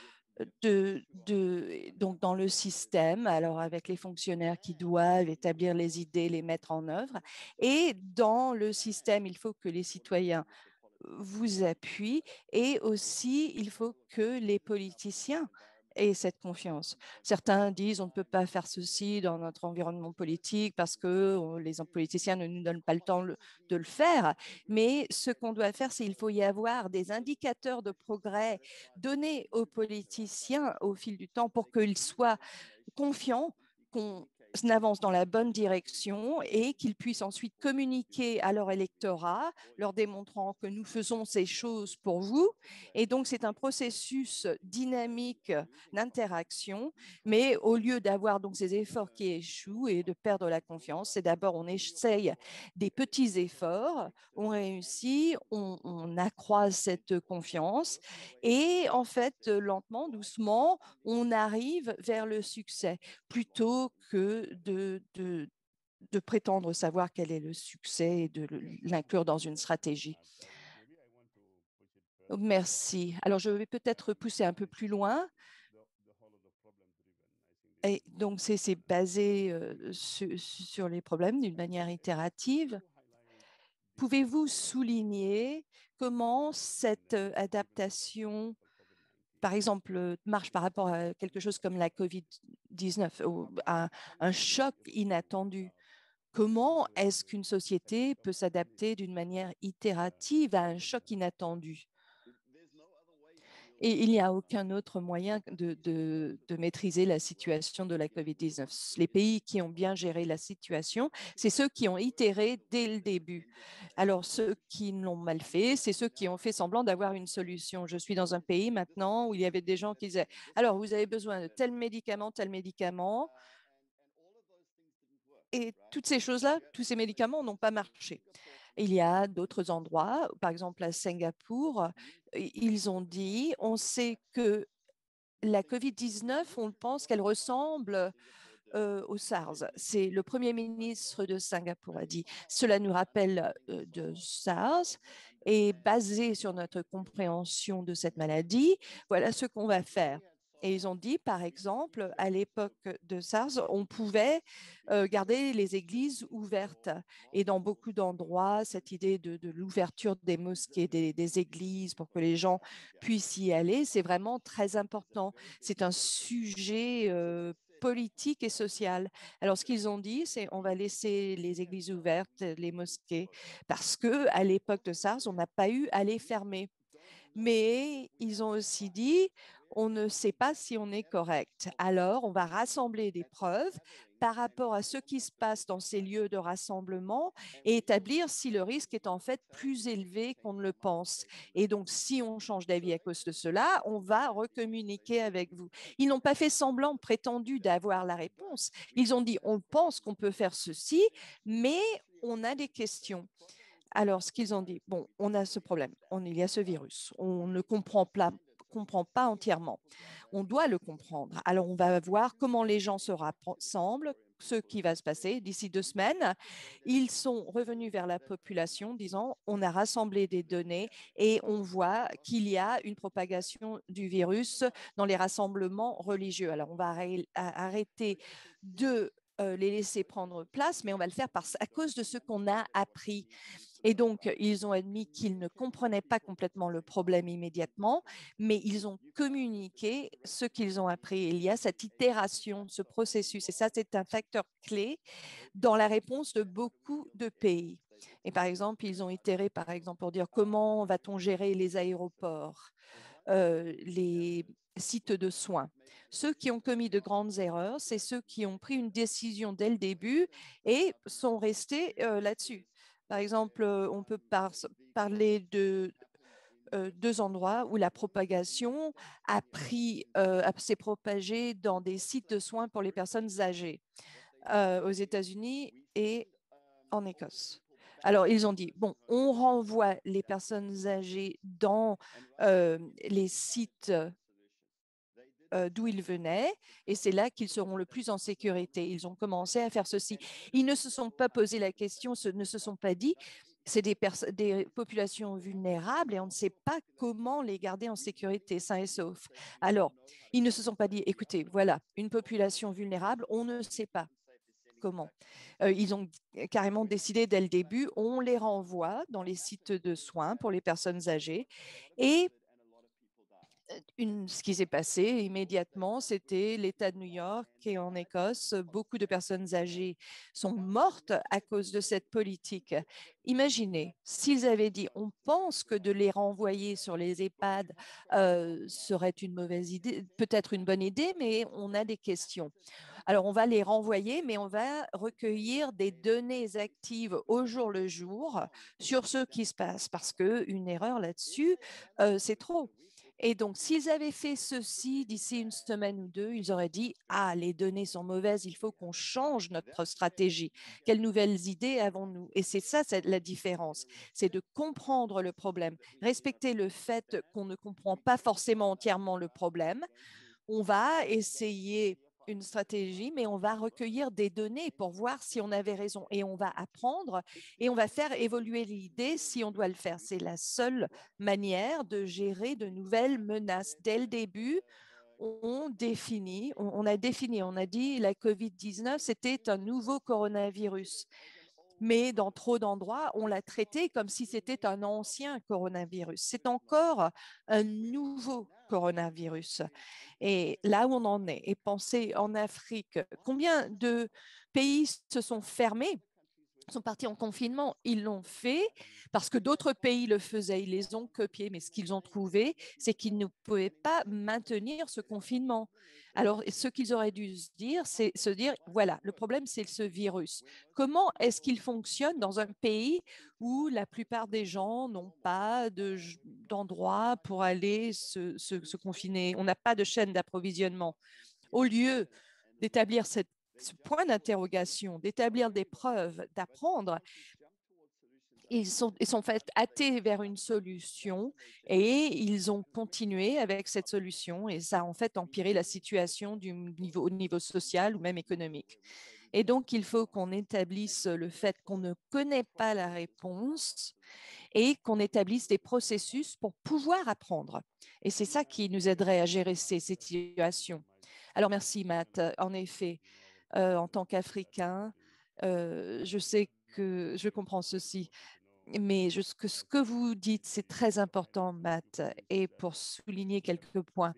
de, de, donc dans le système, alors avec les fonctionnaires qui doivent établir les idées, les mettre en œuvre. Et dans le système, il faut que les citoyens vous appuient et aussi il faut que les politiciens aient cette confiance. Certains disent on ne peut pas faire ceci dans notre environnement politique parce que les politiciens ne nous donnent pas le temps de le faire. Mais ce qu'on doit faire, c'est qu'il faut y avoir des indicateurs de progrès donnés aux politiciens au fil du temps pour qu'ils soient confiants qu'on avance dans la bonne direction et qu'ils puissent ensuite communiquer à leur électorat, leur démontrant que nous faisons ces choses pour vous. Et donc, c'est un processus dynamique d'interaction, mais au lieu d'avoir donc ces efforts qui échouent et de perdre la confiance, c'est d'abord on essaye des petits efforts, on réussit, on, on accroît cette confiance et en fait, lentement, doucement, on arrive vers le succès plutôt que de, de, de prétendre savoir quel est le succès et de l'inclure dans une stratégie. Merci. Alors, je vais peut-être pousser un peu plus loin. Et donc, c'est basé euh, sur, sur les problèmes d'une manière itérative. Pouvez-vous souligner comment cette euh, adaptation, par exemple, marche par rapport à quelque chose comme la COVID dix-neuf, ou à un choc inattendu? Comment est-ce qu'une société peut s'adapter d'une manière itérative à un choc inattendu? Et il n'y a aucun autre moyen de, de, de maîtriser la situation de la COVID dix-neuf. Les pays qui ont bien géré la situation, c'est ceux qui ont itéré dès le début. Alors, ceux qui l'ont mal fait, c'est ceux qui ont fait semblant d'avoir une solution. Je suis dans un pays maintenant où il y avait des gens qui disaient, alors, vous avez besoin de tel médicament, tel médicament. Et toutes ces choses-là, tous ces médicaments n'ont pas marché. Il y a d'autres endroits, par exemple à Singapour, ils ont dit, on sait que la COVID dix-neuf, on pense qu'elle ressemble euh, au SARS. C'est le Premier ministre de Singapour a dit. Cela nous rappelle euh, de SARS et basé sur notre compréhension de cette maladie, voilà ce qu'on va faire. Et ils ont dit, par exemple, à l'époque de SARS, on pouvait euh, garder les églises ouvertes. Et dans beaucoup d'endroits, cette idée de, de l'ouverture des mosquées, des, des églises pour que les gens puissent y aller, c'est vraiment très important. C'est un sujet euh, politique et social. Alors, ce qu'ils ont dit, c'est on va laisser les églises ouvertes, les mosquées, parce que à l'époque de SARS, on n'a pas eu à les fermer. Mais ils ont aussi dit, on ne sait pas si on est correct. Alors, on va rassembler des preuves par rapport à ce qui se passe dans ces lieux de rassemblement et établir si le risque est en fait plus élevé qu'on ne le pense. Et donc, si on change d'avis à cause de cela, on va recommuniquer avec vous. Ils n'ont pas fait semblant, prétendu d'avoir la réponse. Ils ont dit, on pense qu'on peut faire ceci, mais on a des questions. Alors, ce qu'ils ont dit, bon, on a ce problème, on, il y a ce virus, on ne comprend pas, comprend pas entièrement. On doit le comprendre. Alors, on va voir comment les gens se rassemblent, ce qui va se passer d'ici deux semaines. Ils sont revenus vers la population, disant on a rassemblé des données et on voit qu'il y a une propagation du virus dans les rassemblements religieux. Alors, on va arrêter de euh, les laisser prendre place, mais on va le faire parce, à cause de ce qu'on a appris. Et donc, ils ont admis qu'ils ne comprenaient pas complètement le problème immédiatement, mais ils ont communiqué ce qu'ils ont appris. Il y a cette itération, ce processus, et ça, c'est un facteur clé dans la réponse de beaucoup de pays. Et par exemple, ils ont itéré, par exemple, pour dire comment va-t-on gérer les aéroports, euh, les sites de soins. Ceux qui ont commis de grandes erreurs, c'est ceux qui ont pris une décision dès le début et sont restés euh, là-dessus. Par exemple, euh, on peut par parler de euh, deux endroits où la propagation a pris, euh, s'est propagée dans des sites de soins pour les personnes âgées, euh, aux États-Unis et en Écosse. Alors, ils ont dit, bon, on renvoie les personnes âgées dans euh, les sites euh, d'où ils venaient, et c'est là qu'ils seront le plus en sécurité. Ils ont commencé à faire ceci. Ils ne se sont pas posé la question, ne se sont pas dit, c'est des, des populations vulnérables et on ne sait pas comment les garder en sécurité, sains et saufs. Alors, ils ne se sont pas dit, écoutez, voilà, une population vulnérable, on ne sait pas comment. Euh, ils ont carrément décidé dès le début, on les renvoie dans les sites de soins pour les personnes âgées. Et une, ce qui s'est passé immédiatement, c'était l'État de New York et en Écosse, beaucoup de personnes âgées sont mortes à cause de cette politique. Imaginez, s'ils avaient dit, on pense que de les renvoyer sur les EHPAD euh, serait une mauvaise idée, peut-être une bonne idée, mais on a des questions. Alors, on va les renvoyer, mais on va recueillir des données actives au jour le jour sur ce qui se passe, parce qu'une erreur là-dessus, euh, c'est trop. Et donc, s'ils avaient fait ceci d'ici une semaine ou deux, ils auraient dit, ah, les données sont mauvaises, il faut qu'on change notre stratégie. Quelles nouvelles idées avons-nous? Et c'est ça, c'est la différence, c'est de comprendre le problème, respecter le fait qu'on ne comprend pas forcément entièrement le problème. On va essayer une stratégie, mais on va recueillir des données pour voir si on avait raison et on va apprendre et on va faire évoluer l'idée si on doit le faire. C'est la seule manière de gérer de nouvelles menaces. Dès le début, on définit, on, on a défini, on a dit la COVID dix-neuf, c'était un nouveau coronavirus. Mais dans trop d'endroits, on l'a traité comme si c'était un ancien coronavirus. C'est encore un nouveau coronavirus. Et là où on en est, et pensez en Afrique, combien de pays se sont fermés, sont partis en confinement? Ils l'ont fait parce que d'autres pays le faisaient, ils les ont copiés, mais ce qu'ils ont trouvé, c'est qu'ils ne pouvaient pas maintenir ce confinement. Alors, ce qu'ils auraient dû se dire, c'est se dire, voilà, le problème, c'est ce virus. Comment est-ce qu'il fonctionne dans un pays où la plupart des gens n'ont pas de, d'endroit pour aller se, se, se confiner? On n'a pas de chaîne d'approvisionnement. Au lieu d'établir cette, ce point d'interrogation, d'établir des preuves, d'apprendre, ils sont, ils sont fait hâter vers une solution et ils ont continué avec cette solution et ça a en fait empiré la situation du niveau, au niveau social ou même économique. Et donc, il faut qu'on établisse le fait qu'on ne connaît pas la réponse et qu'on établisse des processus pour pouvoir apprendre. Et c'est ça qui nous aiderait à gérer ces situations. Alors, merci, Matt. En effet, euh, en tant qu'Africain, euh, je sais que je comprends ceci, mais je, ce, que, ce que vous dites, c'est très important, Matt. Et pour souligner quelques points,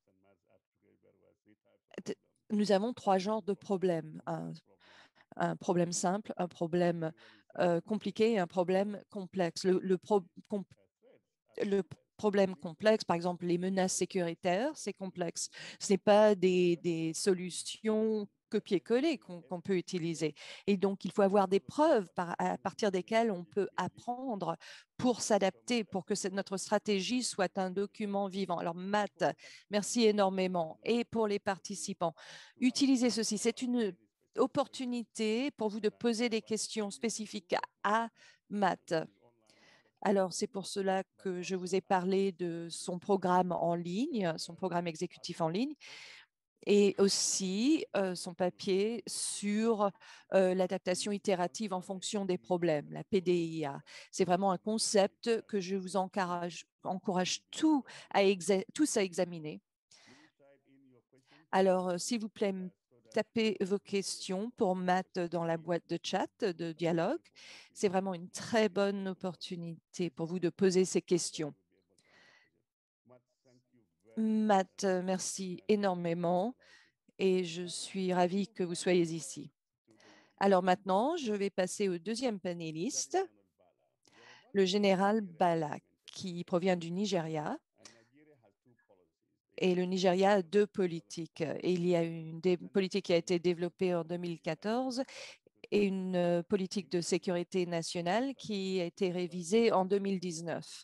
nous avons trois genres de problèmes. Un, un problème simple, un problème euh, compliqué et un problème complexe. Le, le, pro, com, le problème complexe, par exemple, les menaces sécuritaires, c'est complexe. Ce n'est pas des, des solutions copier-coller qu'on qu'on peut utiliser. Et donc, il faut avoir des preuves par, à partir desquelles on peut apprendre pour s'adapter, pour que cette, notre stratégie soit un document vivant. Alors, Matt, merci énormément. Et pour les participants, utilisez ceci. C'est une opportunité pour vous de poser des questions spécifiques à Matt. Alors, c'est pour cela que je vous ai parlé de son programme en ligne, son programme exécutif en ligne, et aussi euh, son papier sur euh, l'adaptation itérative en fonction des problèmes, la P D I A. C'est vraiment un concept que je vous encourage, encourage tout à tous à examiner. Alors, euh, s'il vous plaît, tapez vos questions pour Matt dans la boîte de chat de dialogue. C'est vraiment une très bonne opportunité pour vous de poser ces questions. Matt, merci énormément et je suis ravie que vous soyez ici. Alors maintenant, je vais passer au deuxième panéliste, le général Bala, qui provient du Nigeria. Et le Nigeria a deux politiques. Et il y a une politique qui a été développée en deux mille quatorze et une politique de sécurité nationale qui a été révisée en deux mille dix-neuf.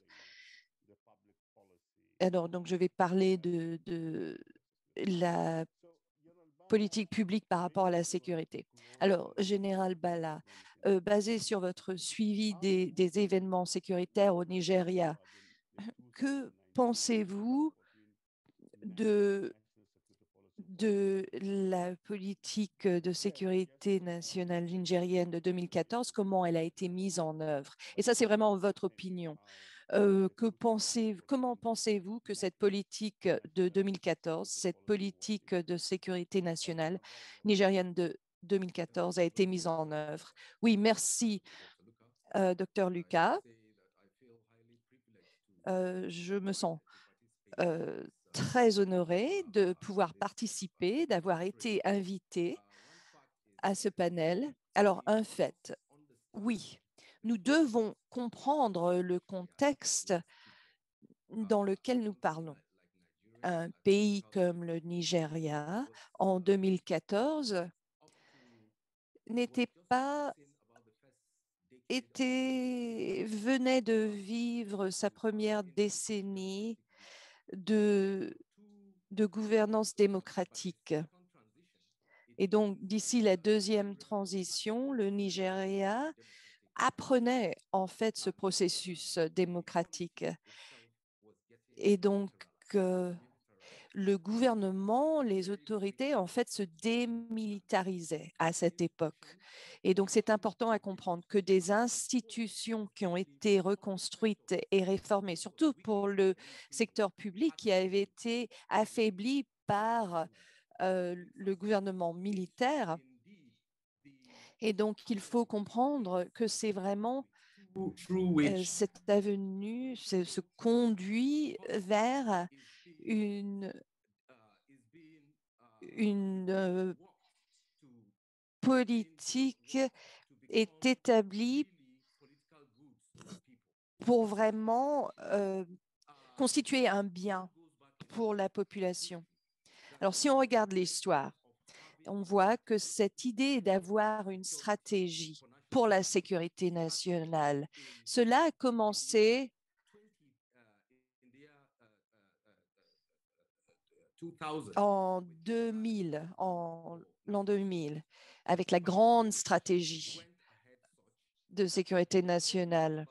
Alors, donc, je vais parler de, de la politique publique par rapport à la sécurité. Alors, Général Bala, euh, basé sur votre suivi des, des événements sécuritaires au Nigeria, que pensez-vous de de la politique de sécurité nationale nigérienne de deux mille quatorze, comment elle a été mise en œuvre? Et ça, c'est vraiment votre opinion. Euh, que pensez, comment pensez-vous que cette politique de deux mille quatorze, cette politique de sécurité nationale nigérienne de deux mille quatorze a été mise en œuvre? Oui, merci, euh, docteur Lucas. Euh, je me sens euh, très honorée de pouvoir participer, d'avoir été invitée à ce panel. Alors, un fait, oui, nous devons comprendre le contexte dans lequel nous parlons. Un pays comme le Nigeria, en deux mille quatorze, n'était pas était, venait de vivre sa première décennie de, de gouvernance démocratique. Et donc, d'ici la deuxième transition, le Nigeria apprenait en fait ce processus démocratique. Et donc, euh, le gouvernement, les autorités, en fait, se démilitarisaient à cette époque. Et donc, c'est important à comprendre que des institutions qui ont été reconstruites et réformées, surtout pour le secteur public qui avait été affaibli par euh, le gouvernement militaire. Et donc, il faut comprendre que c'est vraiment euh, cette avenue se, se conduit vers une, une euh, politique est établie pour vraiment euh, constituer un bien pour la population. Alors, si on regarde l'histoire, on voit que cette idée d'avoir une stratégie pour la sécurité nationale, cela a commencé en deux mille, en l'an deux mille, avec la grande stratégie de sécurité nationale.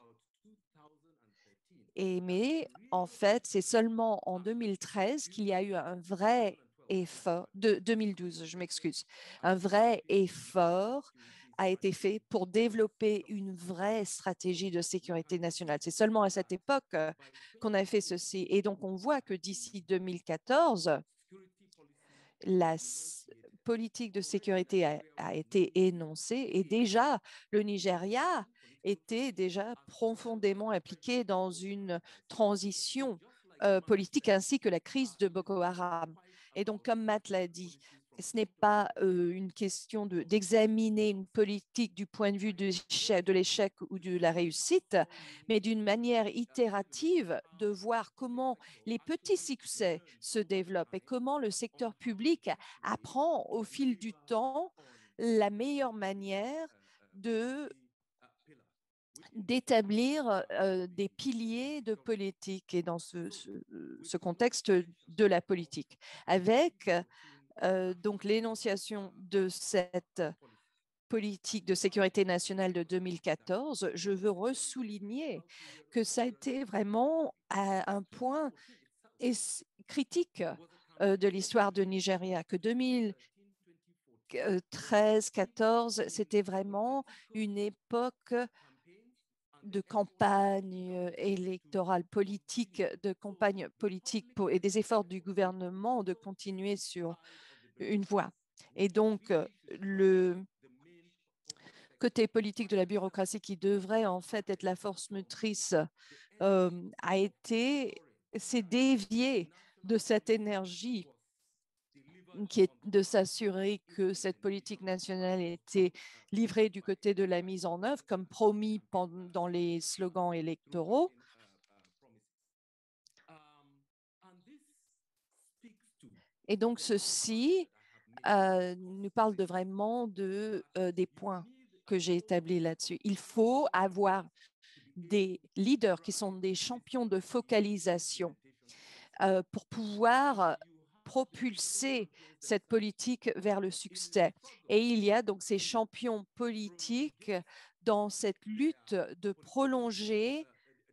Et, mais en fait, c'est seulement en deux mille treize qu'il y a eu un vrai effort, de deux mille douze, je m'excuse, un vrai effort a été fait pour développer une vraie stratégie de sécurité nationale. C'est seulement à cette époque euh, qu'on a fait ceci. Et donc, on voit que d'ici deux mille quatorze, la politique de sécurité a, a été énoncée et déjà, le Nigeria était déjà profondément impliqué dans une transition euh, politique ainsi que la crise de Boko Haram. Et donc, comme Matt l'a dit, ce n'est pas euh, une question d'examiner une politique du point de vue de, de l'échec ou de la réussite, mais d'une manière itérative de voir comment les petits succès se développent et comment le secteur public apprend au fil du temps la meilleure manière de d'établir euh, des piliers de politique et dans ce, ce, ce, contexte de la politique, avec euh, donc l'énonciation de cette politique de sécurité nationale de deux mille quatorze, je veux ressouligner que ça a été vraiment à un point critique euh, de l'histoire du Nigeria, que deux mille treize quatorze, c'était vraiment une époque de campagne électorale politique, de campagne politique pour, et des efforts du gouvernement de continuer sur une voie. Et donc, le côté politique de la bureaucratie qui devrait en fait être la force motrice euh, a été, s'est dévié de cette énergie qui est de s'assurer que cette politique nationale était livrée du côté de la mise en œuvre, comme promis dans les slogans électoraux. Et donc, ceci euh, nous parle de vraiment de, euh, des points que j'ai établis là-dessus. Il faut avoir des leaders qui sont des champions de focalisation euh, pour pouvoir propulser cette politique vers le succès. Et il y a donc ces champions politiques dans cette lutte de prolonger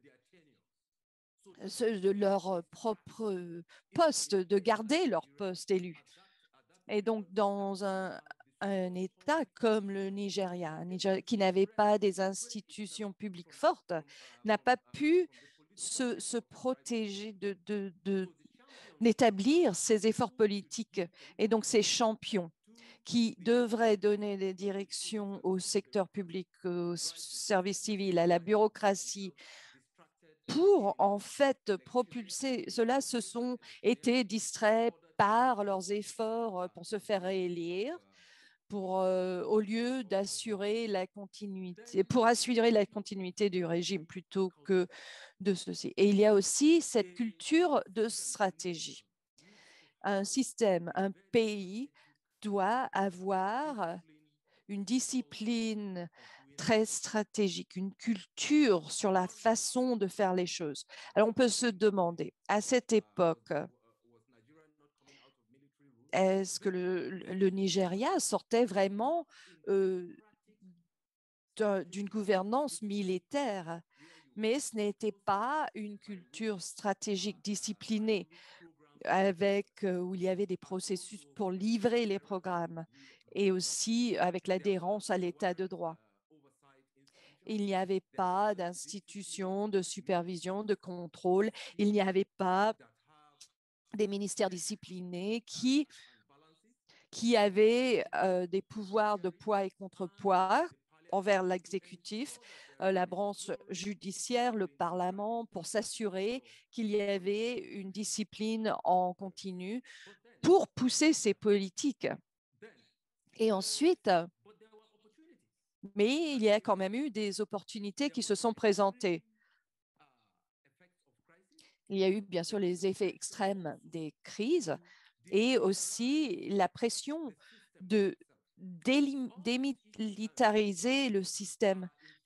de leur propre poste, de garder leur poste élu. Et donc, dans un, un État comme le Nigeria, un Nigeria qui n'avait pas des institutions publiques fortes, n'a pas pu se, se protéger de, de, de d'établir ces efforts politiques et donc ces champions qui devraient donner des directions au secteur public, au service civil, à la bureaucratie, pour en fait propulser. Ceux-là se sont été distraits par leurs efforts pour se faire réélire, pour, euh, au lieu d'assurer la continuité, pour assurer la continuité du régime plutôt que de ceci. Et il y a aussi cette culture de stratégie. Un système, un pays doit avoir une discipline très stratégique, une culture sur la façon de faire les choses. Alors on peut se demander, à cette époque, est-ce que le, le Nigeria sortait vraiment euh, d'une gouvernance militaire? Mais ce n'était pas une culture stratégique disciplinée avec, euh, où il y avait des processus pour livrer les programmes et aussi avec l'adhérence à l'état de droit. Il n'y avait pas d'institution de supervision, de contrôle. Il n'y avait pas des ministères disciplinés qui, qui avaient euh, des pouvoirs de poids et contrepoids envers l'exécutif, euh, la branche judiciaire, le Parlement, pour s'assurer qu'il y avait une discipline en continu pour pousser ces politiques. Et ensuite, mais il y a quand même eu des opportunités qui se sont présentées. Il y a eu bien sûr les effets extrêmes des crises et aussi la pression de démilitariser le système.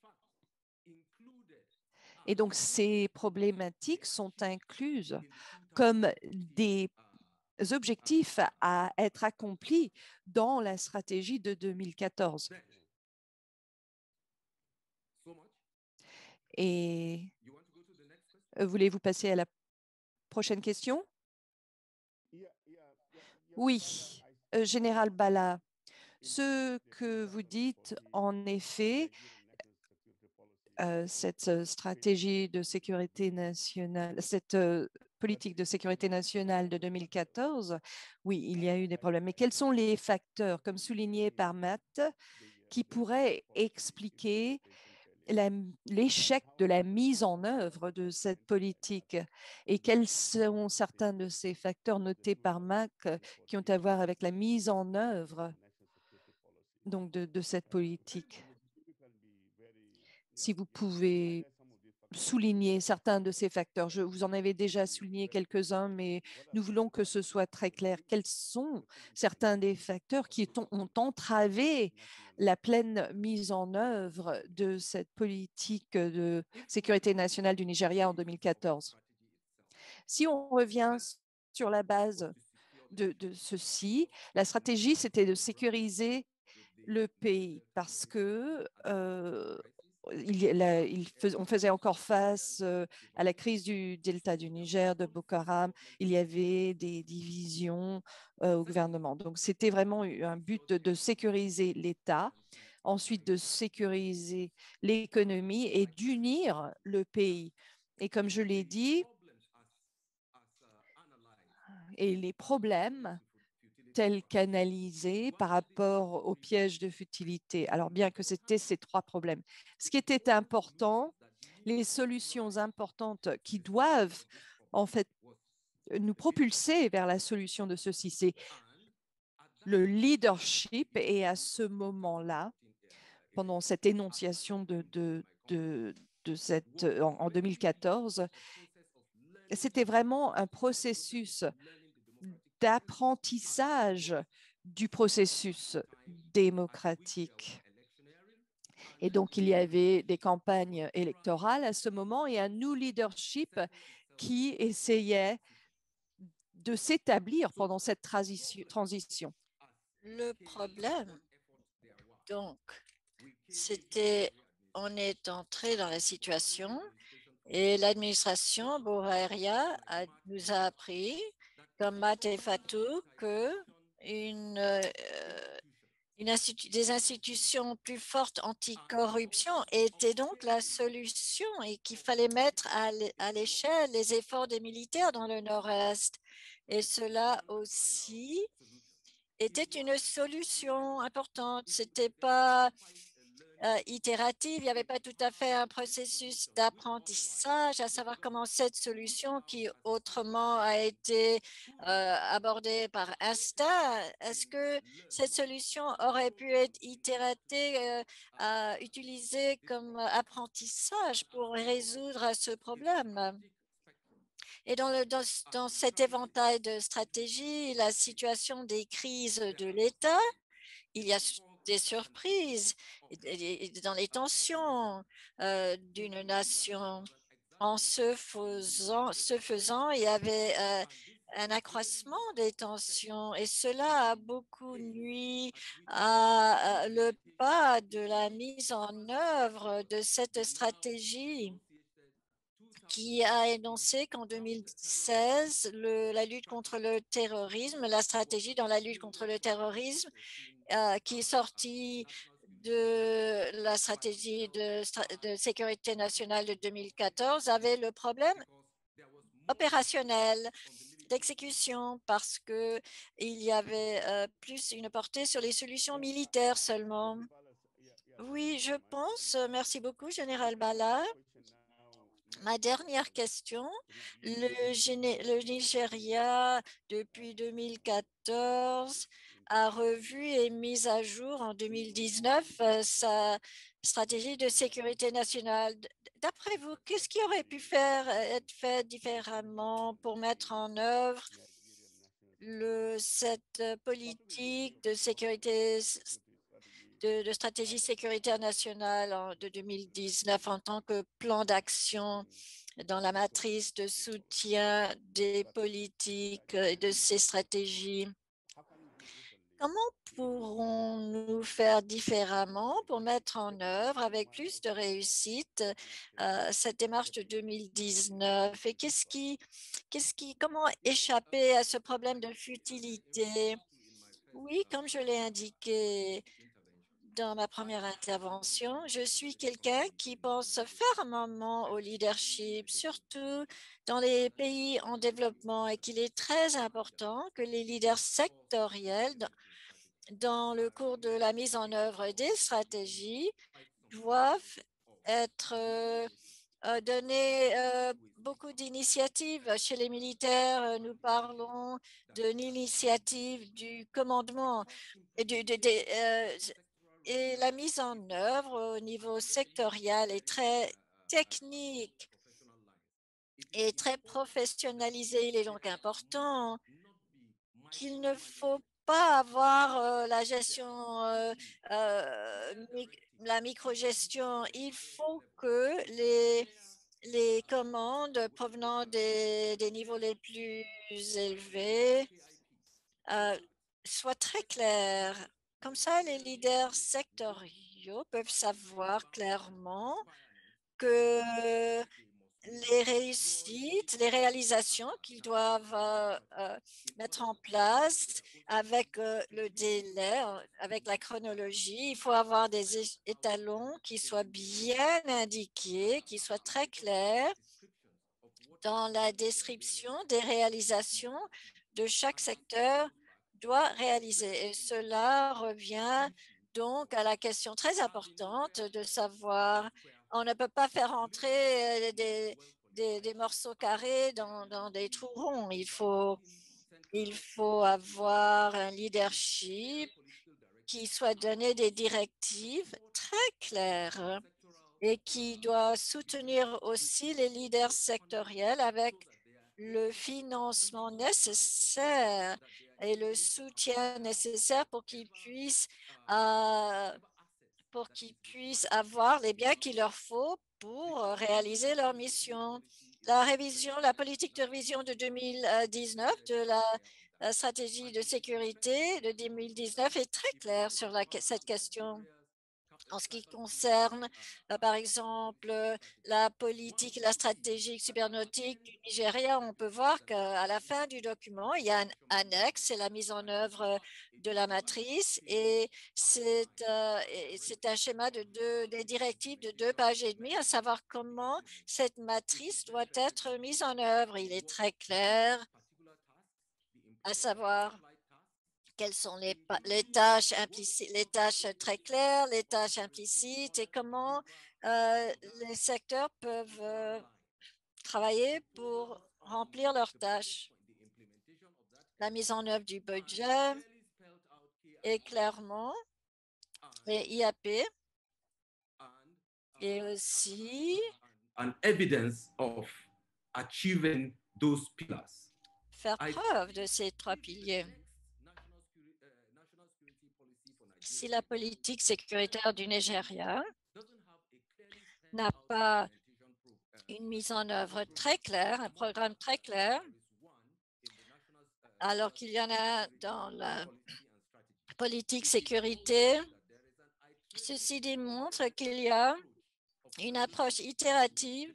Et donc, ces problématiques sont incluses comme des objectifs à être accomplis dans la stratégie de deux mille quatorze. Et voulez-vous passer à la prochaine question? Oui, euh, Général Bala, ce que vous dites, en effet, euh, cette stratégie de sécurité nationale, cette euh, politique de sécurité nationale de deux mille quatorze, oui, il y a eu des problèmes. Mais quels sont les facteurs, comme souligné par Matt, qui pourraient expliquer l'échec de la mise en œuvre de cette politique et quels sont certains de ces facteurs notés par Mac qui ont à voir avec la mise en œuvre donc de, de cette politique? Si vous pouvez souligner certains de ces facteurs. Je vous en avais déjà souligné quelques-uns, mais nous voulons que ce soit très clair. Quels sont certains des facteurs qui ont entravé la pleine mise en œuvre de cette politique de sécurité nationale du Nigeria en deux mille quatorze? Si on revient sur la base de, de ceci, la stratégie, c'était de sécuriser le pays parce que euh, il, la, il fais, on faisait encore face euh, à la crise du delta du Niger, de Boko Haram. Il y avait des divisions euh, au gouvernement. Donc, c'était vraiment un but de, de sécuriser l'État, ensuite de sécuriser l'économie et d'unir le pays. Et comme je l'ai dit, et les problèmes tels qu'analysés par rapport au piège de futilité. Alors bien que c'était ces trois problèmes. Ce qui était important, les solutions importantes qui doivent en fait nous propulser vers la solution de ceci, c'est le leadership. Et à ce moment-là, pendant cette énonciation de, de, de, de cette, en, en deux mille quatorze, c'était vraiment un processus d'apprentissage du processus démocratique. Et donc, il y avait des campagnes électorales à ce moment et un new leadership qui essayait de s'établir pendant cette transition. Le problème, donc, c'était, on est entré dans la situation et l'administration Bouharia a, nous a appris, comme Matt et Fatou, que une, euh, une institu des institutions plus fortes anticorruption étaient donc la solution et qu'il fallait mettre à l'échelle les efforts des militaires dans le Nord-Est. Et cela aussi était une solution importante. Ce n'était pas euh, itérative, il n'y avait pas tout à fait un processus d'apprentissage, à savoir comment cette solution qui autrement a été euh, abordée par Insta, est-ce que cette solution aurait pu être itératée, euh, à utiliser comme apprentissage pour résoudre ce problème? Et dans, le, dans, dans cet éventail de stratégies, la situation des crises de l'État, il y a des surprises et, et dans les tensions euh, d'une nation. En ce faisant, ce faisant, il y avait euh, un accroissement des tensions et cela a beaucoup nui à, à le pas de la mise en œuvre de cette stratégie qui a énoncé qu'en deux mille seize, le, la lutte contre le terrorisme, la stratégie dans la lutte contre le terrorisme euh, qui est sortie de la stratégie de, de sécurité nationale de deux mille quatorze avait le problème opérationnel d'exécution parce que il y avait euh, plus une portée sur les solutions militaires seulement. Oui, je pense. Merci beaucoup, Général Bala. Ma dernière question, le, le Nigeria, depuis deux mille quatorze, a revu et mis à jour en deux mille dix-neuf euh, sa stratégie de sécurité nationale. D'après vous, qu'est-ce qui aurait pu faire, être fait différemment pour mettre en œuvre le, cette politique de sécurité de, de stratégie sécuritaire nationale en, de deux mille dix-neuf en tant que plan d'action dans la matrice de soutien des politiques et de ces stratégies? Comment pourrons-nous faire différemment pour mettre en œuvre avec plus de réussite euh, cette démarche de deux mille dix-neuf? Et qu'est-ce qui, qu'est-ce qui, comment échapper à ce problème de futilité? Oui, comme je l'ai indiqué dans ma première intervention, je suis quelqu'un qui pense fermement au leadership, surtout dans les pays en développement, et qu'il est très important que les leaders sectoriels, dans le cours de la mise en œuvre des stratégies, doivent être euh, euh, donner euh, beaucoup d'initiatives. Chez les militaires, euh, nous parlons de l'initiative du commandement et, du, de, de, euh, et la mise en œuvre au niveau sectoriel est très technique et très professionnalisée. Il est donc important qu'il ne faut pas avoir euh, la gestion, euh, euh, la microgestion. Il faut que les, les commandes provenant des, des niveaux les plus élevés euh, soient très claires Comme ça, les leaders sectoriaux peuvent savoir clairement que les réussites, les réalisations qu'ils doivent euh, euh, mettre en place avec euh, le délai, euh, avec la chronologie. Il faut avoir des étalons qui soient bien indiqués, qui soient très clairs dans la description des réalisations de chaque secteur doit réaliser. Et cela revient donc à la question très importante de savoir, on ne peut pas faire entrer des, des, des morceaux carrés dans, dans des trous ronds. Il faut, il faut avoir un leadership qui soit donné des directives très claires et qui doit soutenir aussi les leaders sectoriels avec le financement nécessaire et le soutien nécessaire pour qu'ils puissent, euh, pour qu'ils puissent avoir les biens qu'il leur faut pour réaliser leur mission. La révision, la politique de révision de deux mille dix-neuf de la, la stratégie de sécurité de deux mille dix-neuf est très claire sur la, cette question. En ce qui concerne, euh, par exemple, euh, la politique et la stratégie cybernautique du Nigeria, on peut voir qu'à la fin du document, il y a un annexe, c'est la mise en œuvre euh, de la matrice et c'est euh, un schéma de deux, des directives de deux pages et demie, à savoir comment cette matrice doit être mise en œuvre. Il est très clair, à savoir quelles sont les, les tâches implicites, les tâches très claires, les tâches implicites et comment euh, les secteurs peuvent euh, travailler pour remplir leurs tâches. La mise en œuvre du budget est clairement les I A P et aussi an evidence of achieving those pillars. faire preuve de ces trois piliers. Si la politique sécuritaire du Nigeria n'a pas une mise en œuvre très claire, un programme très clair, alors qu'il y en a dans la politique sécurité, ceci démontre qu'il y a une approche itérative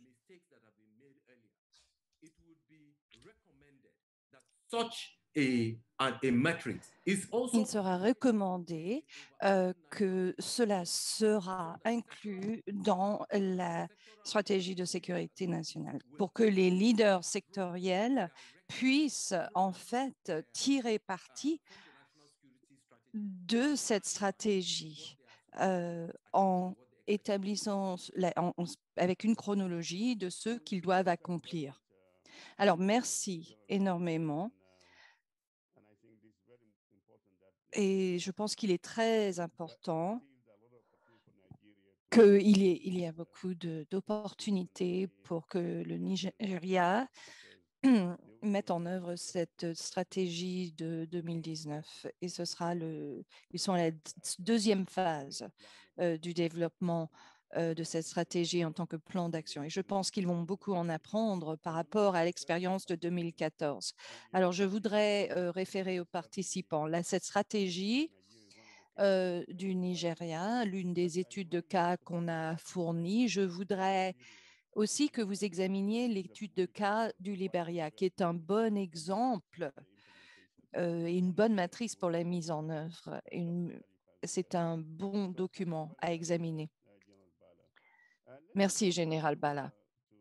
Such a, a, a matrix is also Il sera recommandé euh, que cela sera inclus dans la stratégie de sécurité nationale pour que les leaders sectoriels puissent en fait tirer parti de cette stratégie euh, en établissant la, en, en, avec une chronologie de ce qu'ils doivent accomplir. Alors, merci énormément. Et je pense qu'il est très important qu'il y, ait, il y a beaucoup d'opportunités pour que le Nigeria mette en œuvre cette stratégie de deux mille dix-neuf. Et ce sera le, ils sont à la deuxième phase euh, du développement euh, de cette stratégie en tant que plan d'action. Et je pense qu'ils vont beaucoup en apprendre par rapport à l'expérience de deux mille quatorze. Alors, je voudrais euh, référer aux participants. Là, cette stratégie Euh, du Nigeria, l'une des études de cas qu'on a fournies. Je voudrais aussi que vous examiniez l'étude de cas du Libéria, qui est un bon exemple euh, et une bonne matrice pour la mise en œuvre. C'est un bon document à examiner. Merci, Général Bala.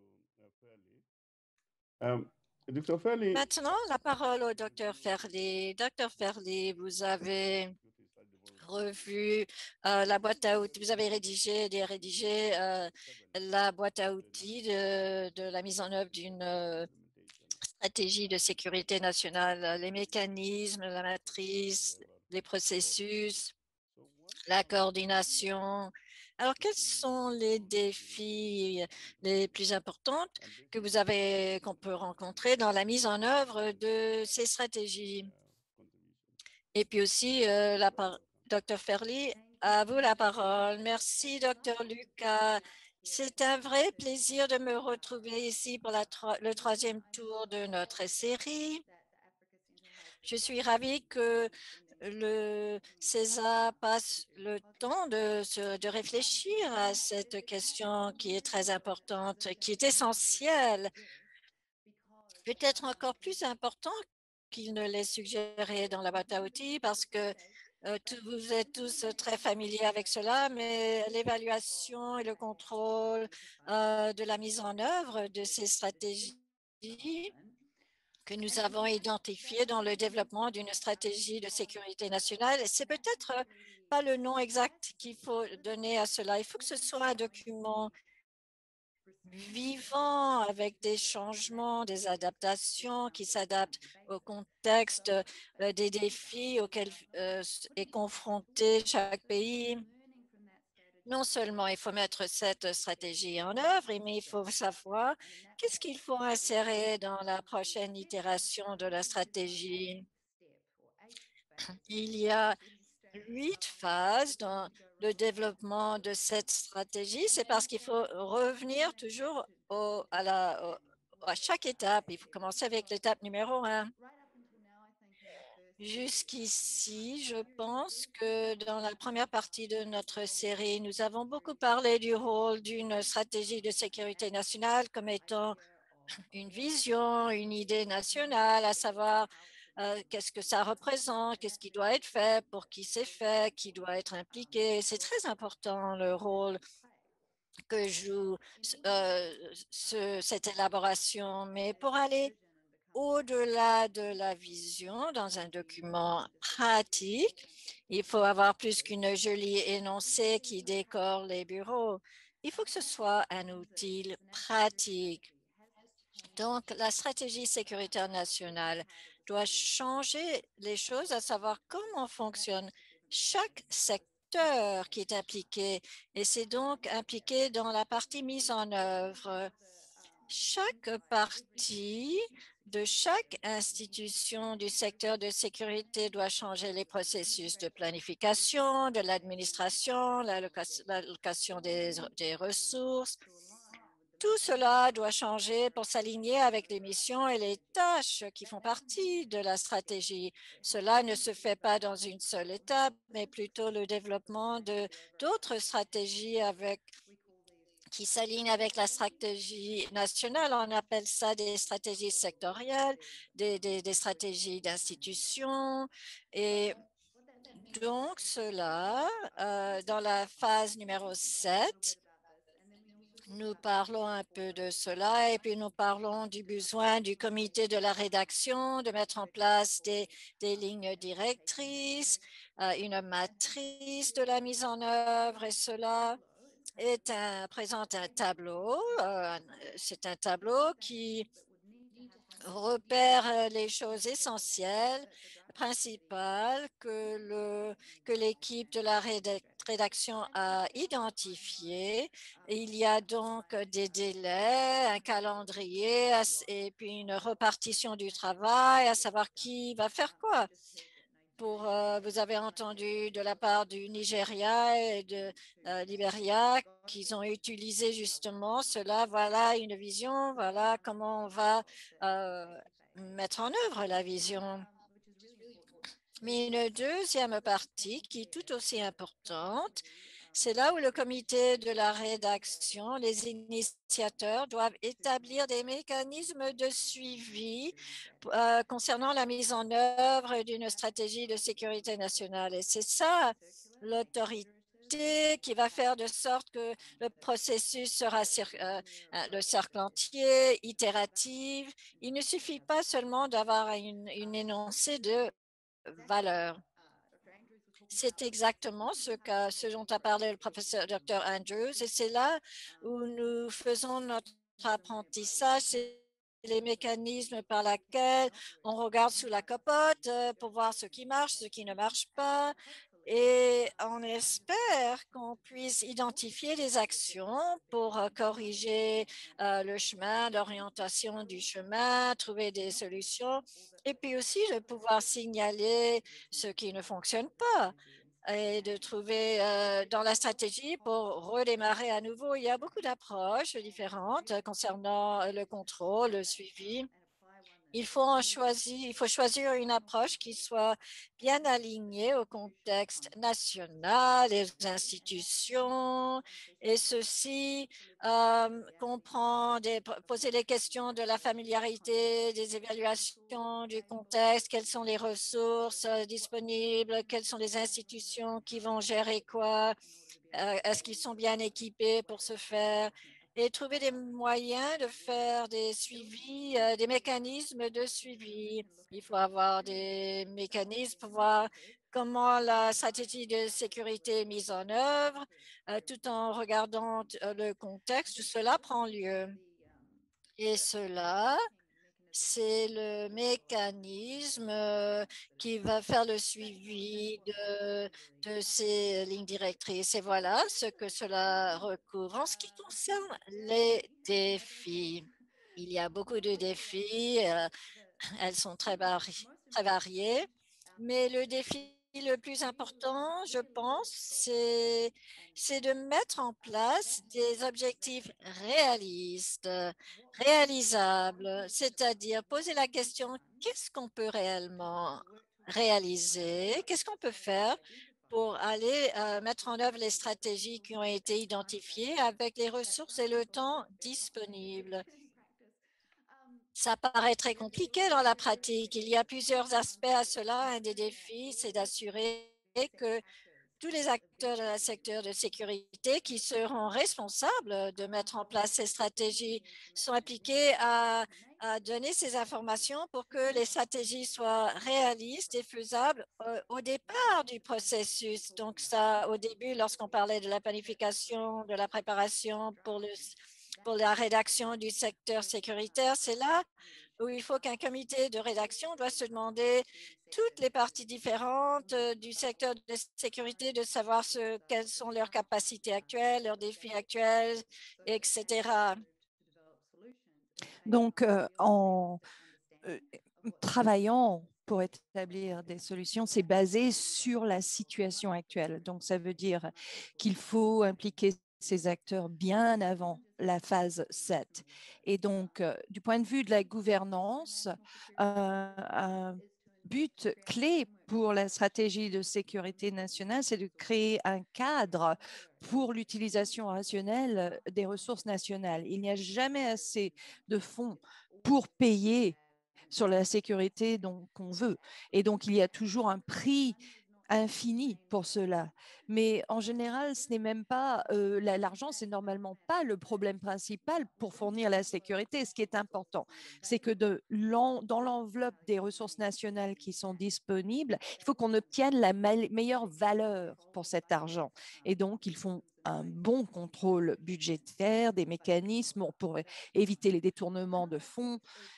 Maintenant, la parole au docteur Ferli. docteur Ferli, vous avez revu euh, la boîte à outils, vous avez rédigé, rédigé euh, la boîte à outils de, de la mise en œuvre d'une euh, stratégie de sécurité nationale, les mécanismes, la matrice, les processus, la coordination. Alors, quels sont les défis les plus importants que vous avez, qu'on peut rencontrer dans la mise en œuvre de ces stratégies? Et puis aussi, euh, la par docteur Ferli, à vous la parole. Merci, docteur Lucas. C'est un vrai plaisir de me retrouver ici pour la le troisième tour de notre série. Je suis ravie que le César passe le temps de, se, de réfléchir à cette question qui est très importante, qui est essentielle, peut-être encore plus important qu'il ne l'est suggéré dans la boîte à outils parce que euh, tout, vous êtes tous très familiers avec cela, mais l'évaluation et le contrôle euh, de la mise en œuvre de ces stratégies que nous avons identifiées dans le développement d'une stratégie de sécurité nationale, c'est peut-être pas le nom exact qu'il faut donner à cela. Il faut que ce soit un document vivant avec des changements, des adaptations qui s'adaptent au contexte euh, des défis auxquels euh, est confronté chaque pays. Non seulement il faut mettre cette stratégie en œuvre, mais il faut savoir qu'est-ce qu'il faut insérer dans la prochaine itération de la stratégie. Il y a huit phases dans le développement de cette stratégie. C'est parce qu'il faut revenir toujours au, à, la, au, à chaque étape. Il faut commencer avec l'étape numéro un. Jusqu'ici, je pense que dans la première partie de notre série, nous avons beaucoup parlé du rôle d'une stratégie de sécurité nationale comme étant une vision, une idée nationale, à savoir euh, qu'est-ce que ça représente, qu'est-ce qui doit être fait, pour qui c'est fait, qui doit être impliqué. C'est très important le rôle que joue euh, ce, cette élaboration. Mais pour aller au-delà de la vision dans un document pratique, il faut avoir plus qu'une jolie énoncé qui décore les bureaux. Il faut que ce soit un outil pratique. Donc, la stratégie sécuritaire nationale doit changer les choses, à savoir comment fonctionne chaque secteur qui est impliqué. Et c'est donc impliqué dans la partie mise en œuvre. Chaque partie de chaque institution du secteur de sécurité doit changer les processus de planification, de l'administration, l'allocation des, des ressources. Tout cela doit changer pour s'aligner avec les missions et les tâches qui font partie de la stratégie. Cela ne se fait pas dans une seule étape, mais plutôt le développement de d'autres stratégies avec qui s'alignent avec la stratégie nationale. On appelle ça des stratégies sectorielles, des, des, des stratégies d'institutions. Et donc, cela, euh, dans la phase numéro sept, nous parlons un peu de cela et puis nous parlons du besoin du comité de la rédaction de mettre en place des, des lignes directrices, euh, une matrice de la mise en œuvre et cela est un, présente un tableau. Euh, c'est un tableau qui repère les choses essentielles, principales que le que l'équipe de la rédaction a identifiées. Il y a donc des délais, un calendrier et puis une répartition du travail, à savoir qui va faire quoi. Pour, euh, vous avez entendu de la part du Nigeria et de euh, Libéria qu'ils ont utilisé justement cela. Voilà une vision, voilà comment on va euh, mettre en œuvre la vision. Mais une deuxième partie qui est tout aussi importante, c'est là où le comité de la rédaction, les initiateurs doivent établir des mécanismes de suivi euh, concernant la mise en œuvre d'une stratégie de sécurité nationale. Et c'est ça l'autorité qui va faire de sorte que le processus sera euh, le cercle entier, itératif. Il ne suffit pas seulement d'avoir une, une énoncé de valeurs. C'est exactement ce, que, ce dont a parlé le professeur docteur Andrews et c'est là où nous faisons notre apprentissage. C'est les mécanismes par lesquels on regarde sous la capote pour voir ce qui marche, ce qui ne marche pas. Et on espère qu'on puisse identifier les actions pour corriger euh, le chemin, l'orientation du chemin, trouver des solutions et puis aussi de pouvoir signaler ce qui ne fonctionne pas et de trouver euh, dans la stratégie pour redémarrer à nouveau. Il y a beaucoup d'approches différentes concernant le contrôle, le suivi. Il faut, en choisir, il faut choisir une approche qui soit bien alignée au contexte national et aux institutions, et ceci euh, comprend des, poser les questions de la familiarité, des évaluations du contexte, quelles sont les ressources euh, disponibles, quelles sont les institutions qui vont gérer quoi, euh, est-ce qu'ils sont bien équipés pour ce faire, et trouver des moyens de faire des suivis, euh, des mécanismes de suivi. Il faut avoir des mécanismes pour voir comment la stratégie de sécurité est mise en œuvre, euh, tout en regardant euh, le contexte où cela prend lieu. Et cela, c'est le mécanisme euh, qui va faire le suivi de, de ces lignes directrices. Et voilà ce que cela recouvre. En ce qui concerne les défis, il y a beaucoup de défis. euh, elles sont très, vari très variées, mais le défi le plus important, je pense, c'est c'est de mettre en place des objectifs réalistes, réalisables, c'est-à-dire poser la question, qu'est-ce qu'on peut réellement réaliser? Qu'est-ce qu'on peut faire pour aller euh, mettre en œuvre les stratégies qui ont été identifiées avec les ressources et le temps disponibles? Ça paraît très compliqué dans la pratique. Il y a plusieurs aspects à cela. Un des défis, c'est d'assurer que tous les acteurs dans le secteur de sécurité qui seront responsables de mettre en place ces stratégies sont impliqués à, à donner ces informations pour que les stratégies soient réalistes et faisables euh, au départ du processus. Donc ça, au début, lorsqu'on parlait de la planification, de la préparation pour le pour la rédaction du secteur sécuritaire, c'est là où il faut qu'un comité de rédaction doit se demander toutes les parties différentes euh, du secteur de sécurité de savoir ce, quelles sont leurs capacités actuelles, leurs défis actuels, et cetera. Donc, euh, en euh, travaillant pour établir des solutions, c'est basé sur la situation actuelle. Donc, ça veut dire qu'il faut impliquer ces acteurs bien avant la phase sept. Et donc, euh, du point de vue de la gouvernance, euh, un but clé pour la stratégie de sécurité nationale, c'est de créer un cadre pour l'utilisation rationnelle des ressources nationales. Il n'y a jamais assez de fonds pour payer sur la sécurité qu'on veut. Et donc, il y a toujours un prix infini pour cela. Mais en général, ce n'est même pas euh, l'argent, c'est normalement pas le problème principal pour fournir la sécurité. Ce qui est important, c'est que de dans l'enveloppe des ressources nationales qui sont disponibles, il faut qu'on obtienne la meilleure valeur pour cet argent. Et donc, ils font un bon contrôle budgétaire, des mécanismes pour éviter les détournements de fonds.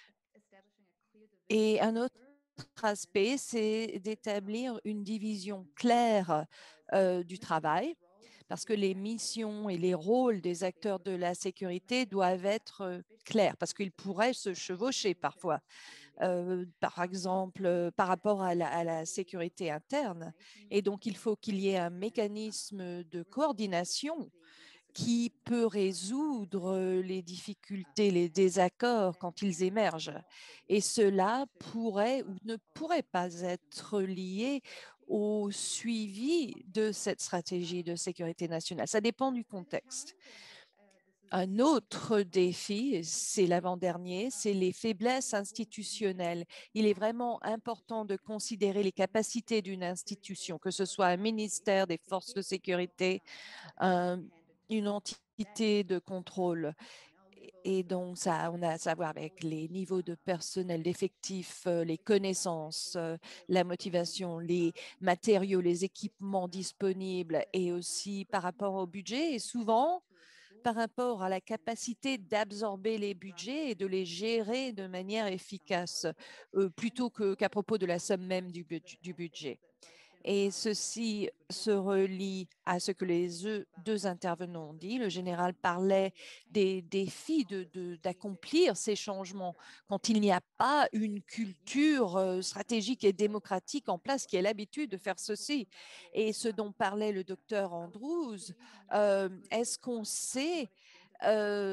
Et un autre aspect, c'est d'établir une division claire euh, du travail, parce que les missions et les rôles des acteurs de la sécurité doivent être euh, clairs, parce qu'ils pourraient se chevaucher parfois. Euh, par exemple, euh, par rapport à la, à la sécurité interne. Et donc, il faut qu'il y ait un mécanisme de coordination qui peut résoudre les difficultés, les désaccords quand ils émergent. Et cela pourrait ou ne pourrait pas être lié au suivi de cette stratégie de sécurité nationale. Ça dépend du contexte. Un autre défi, c'est l'avant-dernier, c'est les faiblesses institutionnelles. Il est vraiment important de considérer les capacités d'une institution, que ce soit un ministère des forces de sécurité, un, une entité de contrôle. Et donc, ça, on a à savoir avec les niveaux de personnel, d'effectifs, euh, les connaissances, euh, la motivation, les matériaux, les équipements disponibles et aussi par rapport au budget. Et souvent, par rapport à la capacité d'absorber les budgets et de les gérer de manière efficace, euh, plutôt que, qu'à propos de la somme même du, du budget. Et ceci se relie à ce que les deux intervenants ont dit. Le général parlait des défis de, de, d'accomplir ces changements quand il n'y a pas une culture euh, stratégique et démocratique en place qui ait l'habitude de faire ceci. Et ce dont parlait le docteur Andrews, euh, est-ce qu'on sait euh,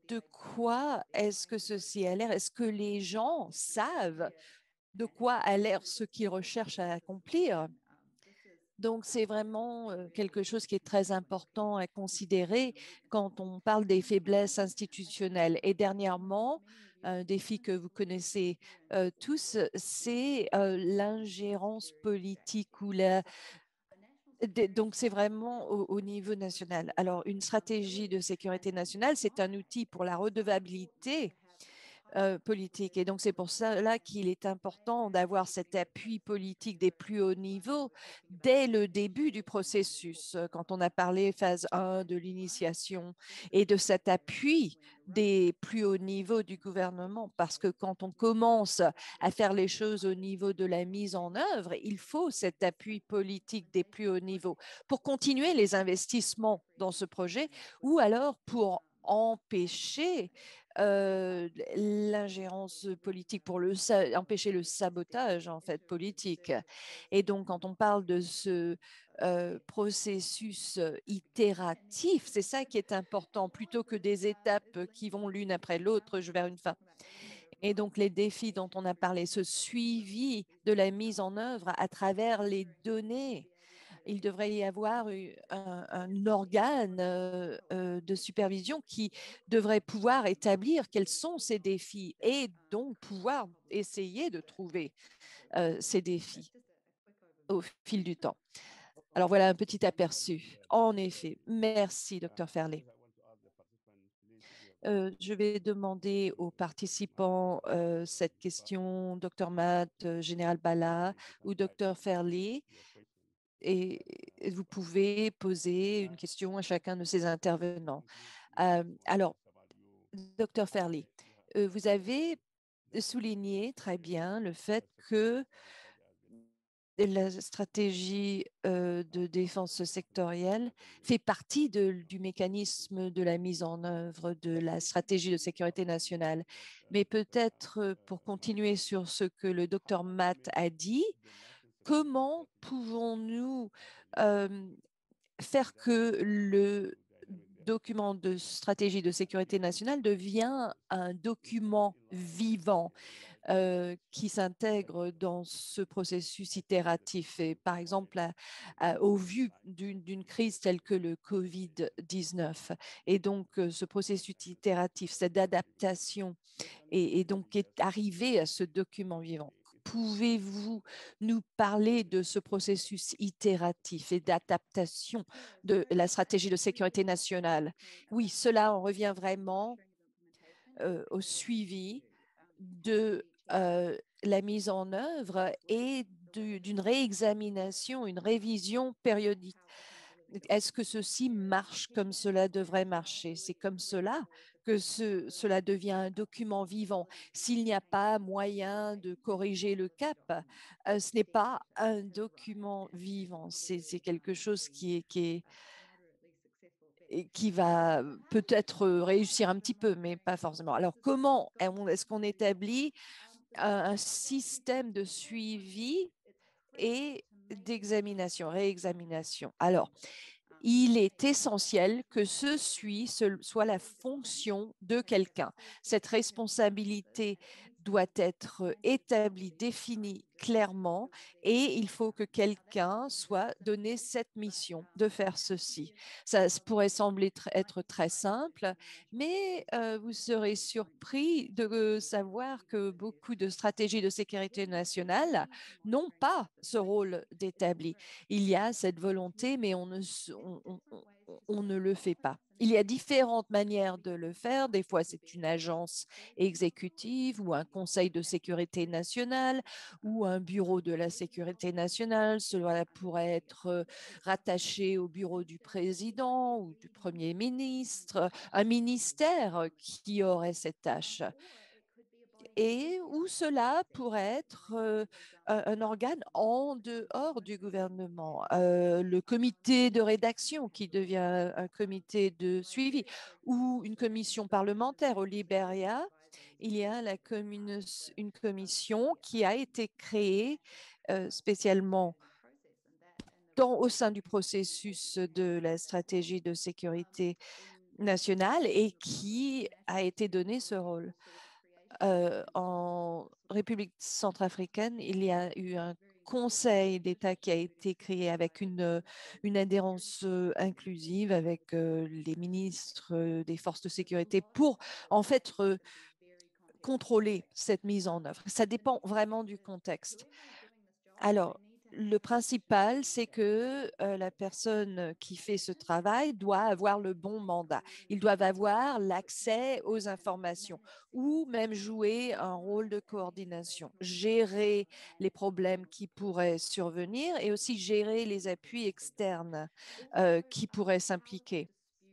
de quoi est-ce que ceci a l'air? Est-ce que les gens savent de quoi a l'air ce qu'ils recherchent à accomplir? Donc, c'est vraiment euh, quelque chose qui est très important à considérer quand on parle des faiblesses institutionnelles. Et dernièrement, un défi que vous connaissez euh, tous, c'est euh, l'ingérence politique ou la... Donc, c'est vraiment au, au niveau national. Alors, une stratégie de sécurité nationale, c'est un outil pour la redevabilité euh, politique. Et donc, c'est pour cela qu'il est important d'avoir cet appui politique des plus hauts niveaux dès le début du processus, euh, quand on a parlé phase un de l'initiation, et de cet appui des plus hauts niveaux du gouvernement. Parce que quand on commence à faire les choses au niveau de la mise en œuvre, il faut cet appui politique des plus hauts niveaux pour continuer les investissements dans ce projet ou alors pour empêcher euh, l'ingérence politique, pour le, empêcher le sabotage en fait politique. Et donc, quand on parle de ce euh, processus itératif, c'est ça qui est important, plutôt que des étapes qui vont l'une après l'autre vers une fin. Et donc, les défis dont on a parlé, ce suivi de la mise en œuvre à travers les données. Il devrait y avoir un, un organe euh, euh, de supervision qui devrait pouvoir établir quels sont ces défis et donc pouvoir essayer de trouver euh, ces défis au fil du temps. Alors, voilà un petit aperçu. En effet, merci, docteur Ferlet. Euh, je vais demander aux participants euh, cette question, docteur Matt, euh, Général Bala ou docteur Ferlet. Et vous pouvez poser une question à chacun de ces intervenants. Euh, alors, docteur Ferlet, euh, vous avez souligné très bien le fait que la stratégie euh, de défense sectorielle fait partie de, du mécanisme de la mise en œuvre de la stratégie de sécurité nationale. Mais peut-être euh, pour continuer sur ce que le docteur Matt a dit, comment pouvons-nous euh, faire que le document de stratégie de sécurité nationale devient un document vivant euh, qui s'intègre dans ce processus itératif. Et par exemple, à, à, au vu d'une crise telle que le COVID dix-neuf. Et donc, euh, ce processus itératif, cette adaptation, et, et donc est arrivé à ce document vivant. Pouvez-vous nous parler de ce processus itératif et d'adaptation de la stratégie de sécurité nationale? Oui, cela en revient vraiment euh, au suivi de euh, la mise en œuvre et d'une réexamination, une révision périodique. Est-ce que ceci marche comme cela devrait marcher? C'est comme cela que ce, cela devient un document vivant. S'il n'y a pas moyen de corriger le cap, euh, ce n'est pas un document vivant. C'est quelque chose qui est, qui est et qui va peut-être réussir un petit peu, mais pas forcément. Alors, comment est-ce qu'on établit un système de suivi et d'examination, réexamination? Alors, il est essentiel que ce suivi soit la fonction de quelqu'un. Cette responsabilité doit être établie, définie clairement, et il faut que quelqu'un soit donné cette mission de faire ceci. Ça pourrait sembler être très simple, mais euh, vous serez surpris de savoir que beaucoup de stratégies de sécurité nationale n'ont pas ce rôle d'établi. Il y a cette volonté, mais on ne, on, on, on ne le fait pas. Il y a différentes manières de le faire. Des fois, c'est une agence exécutive ou un conseil de sécurité nationale ou un bureau de la sécurité nationale. Cela pourrait être rattaché au bureau du président ou du premier ministre, un ministère qui aurait cette tâche. Et où cela pourrait être euh, un organe en dehors du gouvernement, euh, le comité de rédaction qui devient un comité de suivi ou une commission parlementaire. Au Libéria, il y a la une commission qui a été créée euh, spécialement dans, au sein du processus de la stratégie de sécurité nationale et qui a été donné ce rôle. Euh, en République centrafricaine, il y a eu un conseil d'État qui a été créé avec une, une adhérence euh, inclusive avec euh, les ministres euh, des forces de sécurité pour en fait euh, contrôler cette mise en œuvre. Ça dépend vraiment du contexte. Alors, le principal, c'est que euh, la personne qui fait ce travail doit avoir le bon mandat. Ils doivent avoir l'accès aux informations ou même jouer un rôle de coordination, gérer les problèmes qui pourraient survenir et aussi gérer les appuis externes euh, qui pourraient s'impliquer.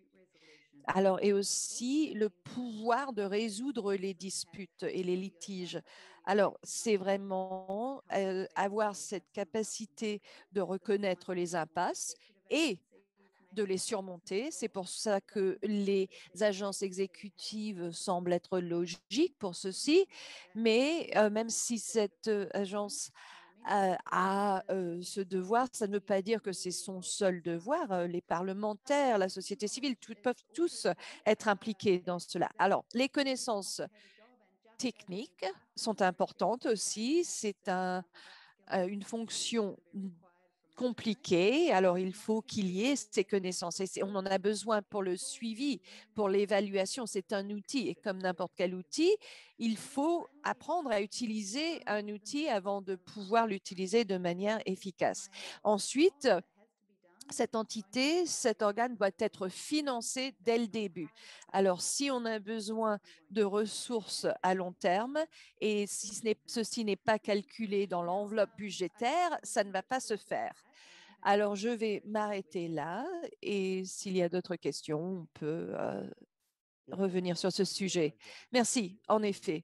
Alors, et aussi le pouvoir de résoudre les disputes et les litiges. Alors, c'est vraiment euh, avoir cette capacité de reconnaître les impasses et de les surmonter. C'est pour ça que les agences exécutives semblent être logiques pour ceci, mais euh, même si cette euh, agence a, a, euh, ce devoir, ça ne veut pas dire que c'est son seul devoir. Euh, Les parlementaires, la société civile, tout- peuvent tous être impliqués dans cela. Alors, les connaissances techniques sont importantes aussi. C'est un, euh, une fonction compliqué. Alors, il faut qu'il y ait ces connaissances. Et on en a besoin pour le suivi, pour l'évaluation. C'est un outil. Et comme n'importe quel outil, il faut apprendre à utiliser un outil avant de pouvoir l'utiliser de manière efficace. Ensuite, cette entité, cet organe doit être financé dès le début. Alors, si on a besoin de ressources à long terme et si ce ceci n'est pas calculé dans l'enveloppe budgétaire, ça ne va pas se faire. Alors, je vais m'arrêter là et s'il y a d'autres questions, on peut euh, revenir sur ce sujet. Merci, en effet.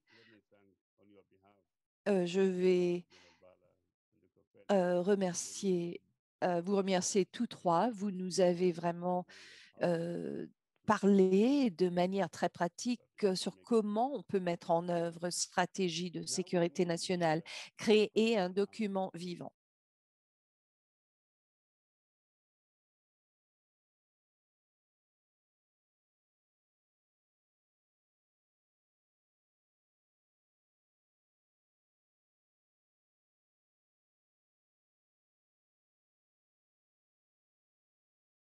Euh, je vais euh, remercier, euh, vous remercier tous trois. Vous nous avez vraiment euh, parlé de manière très pratique euh, sur comment on peut mettre en œuvre une stratégie de sécurité nationale, créer un document vivant.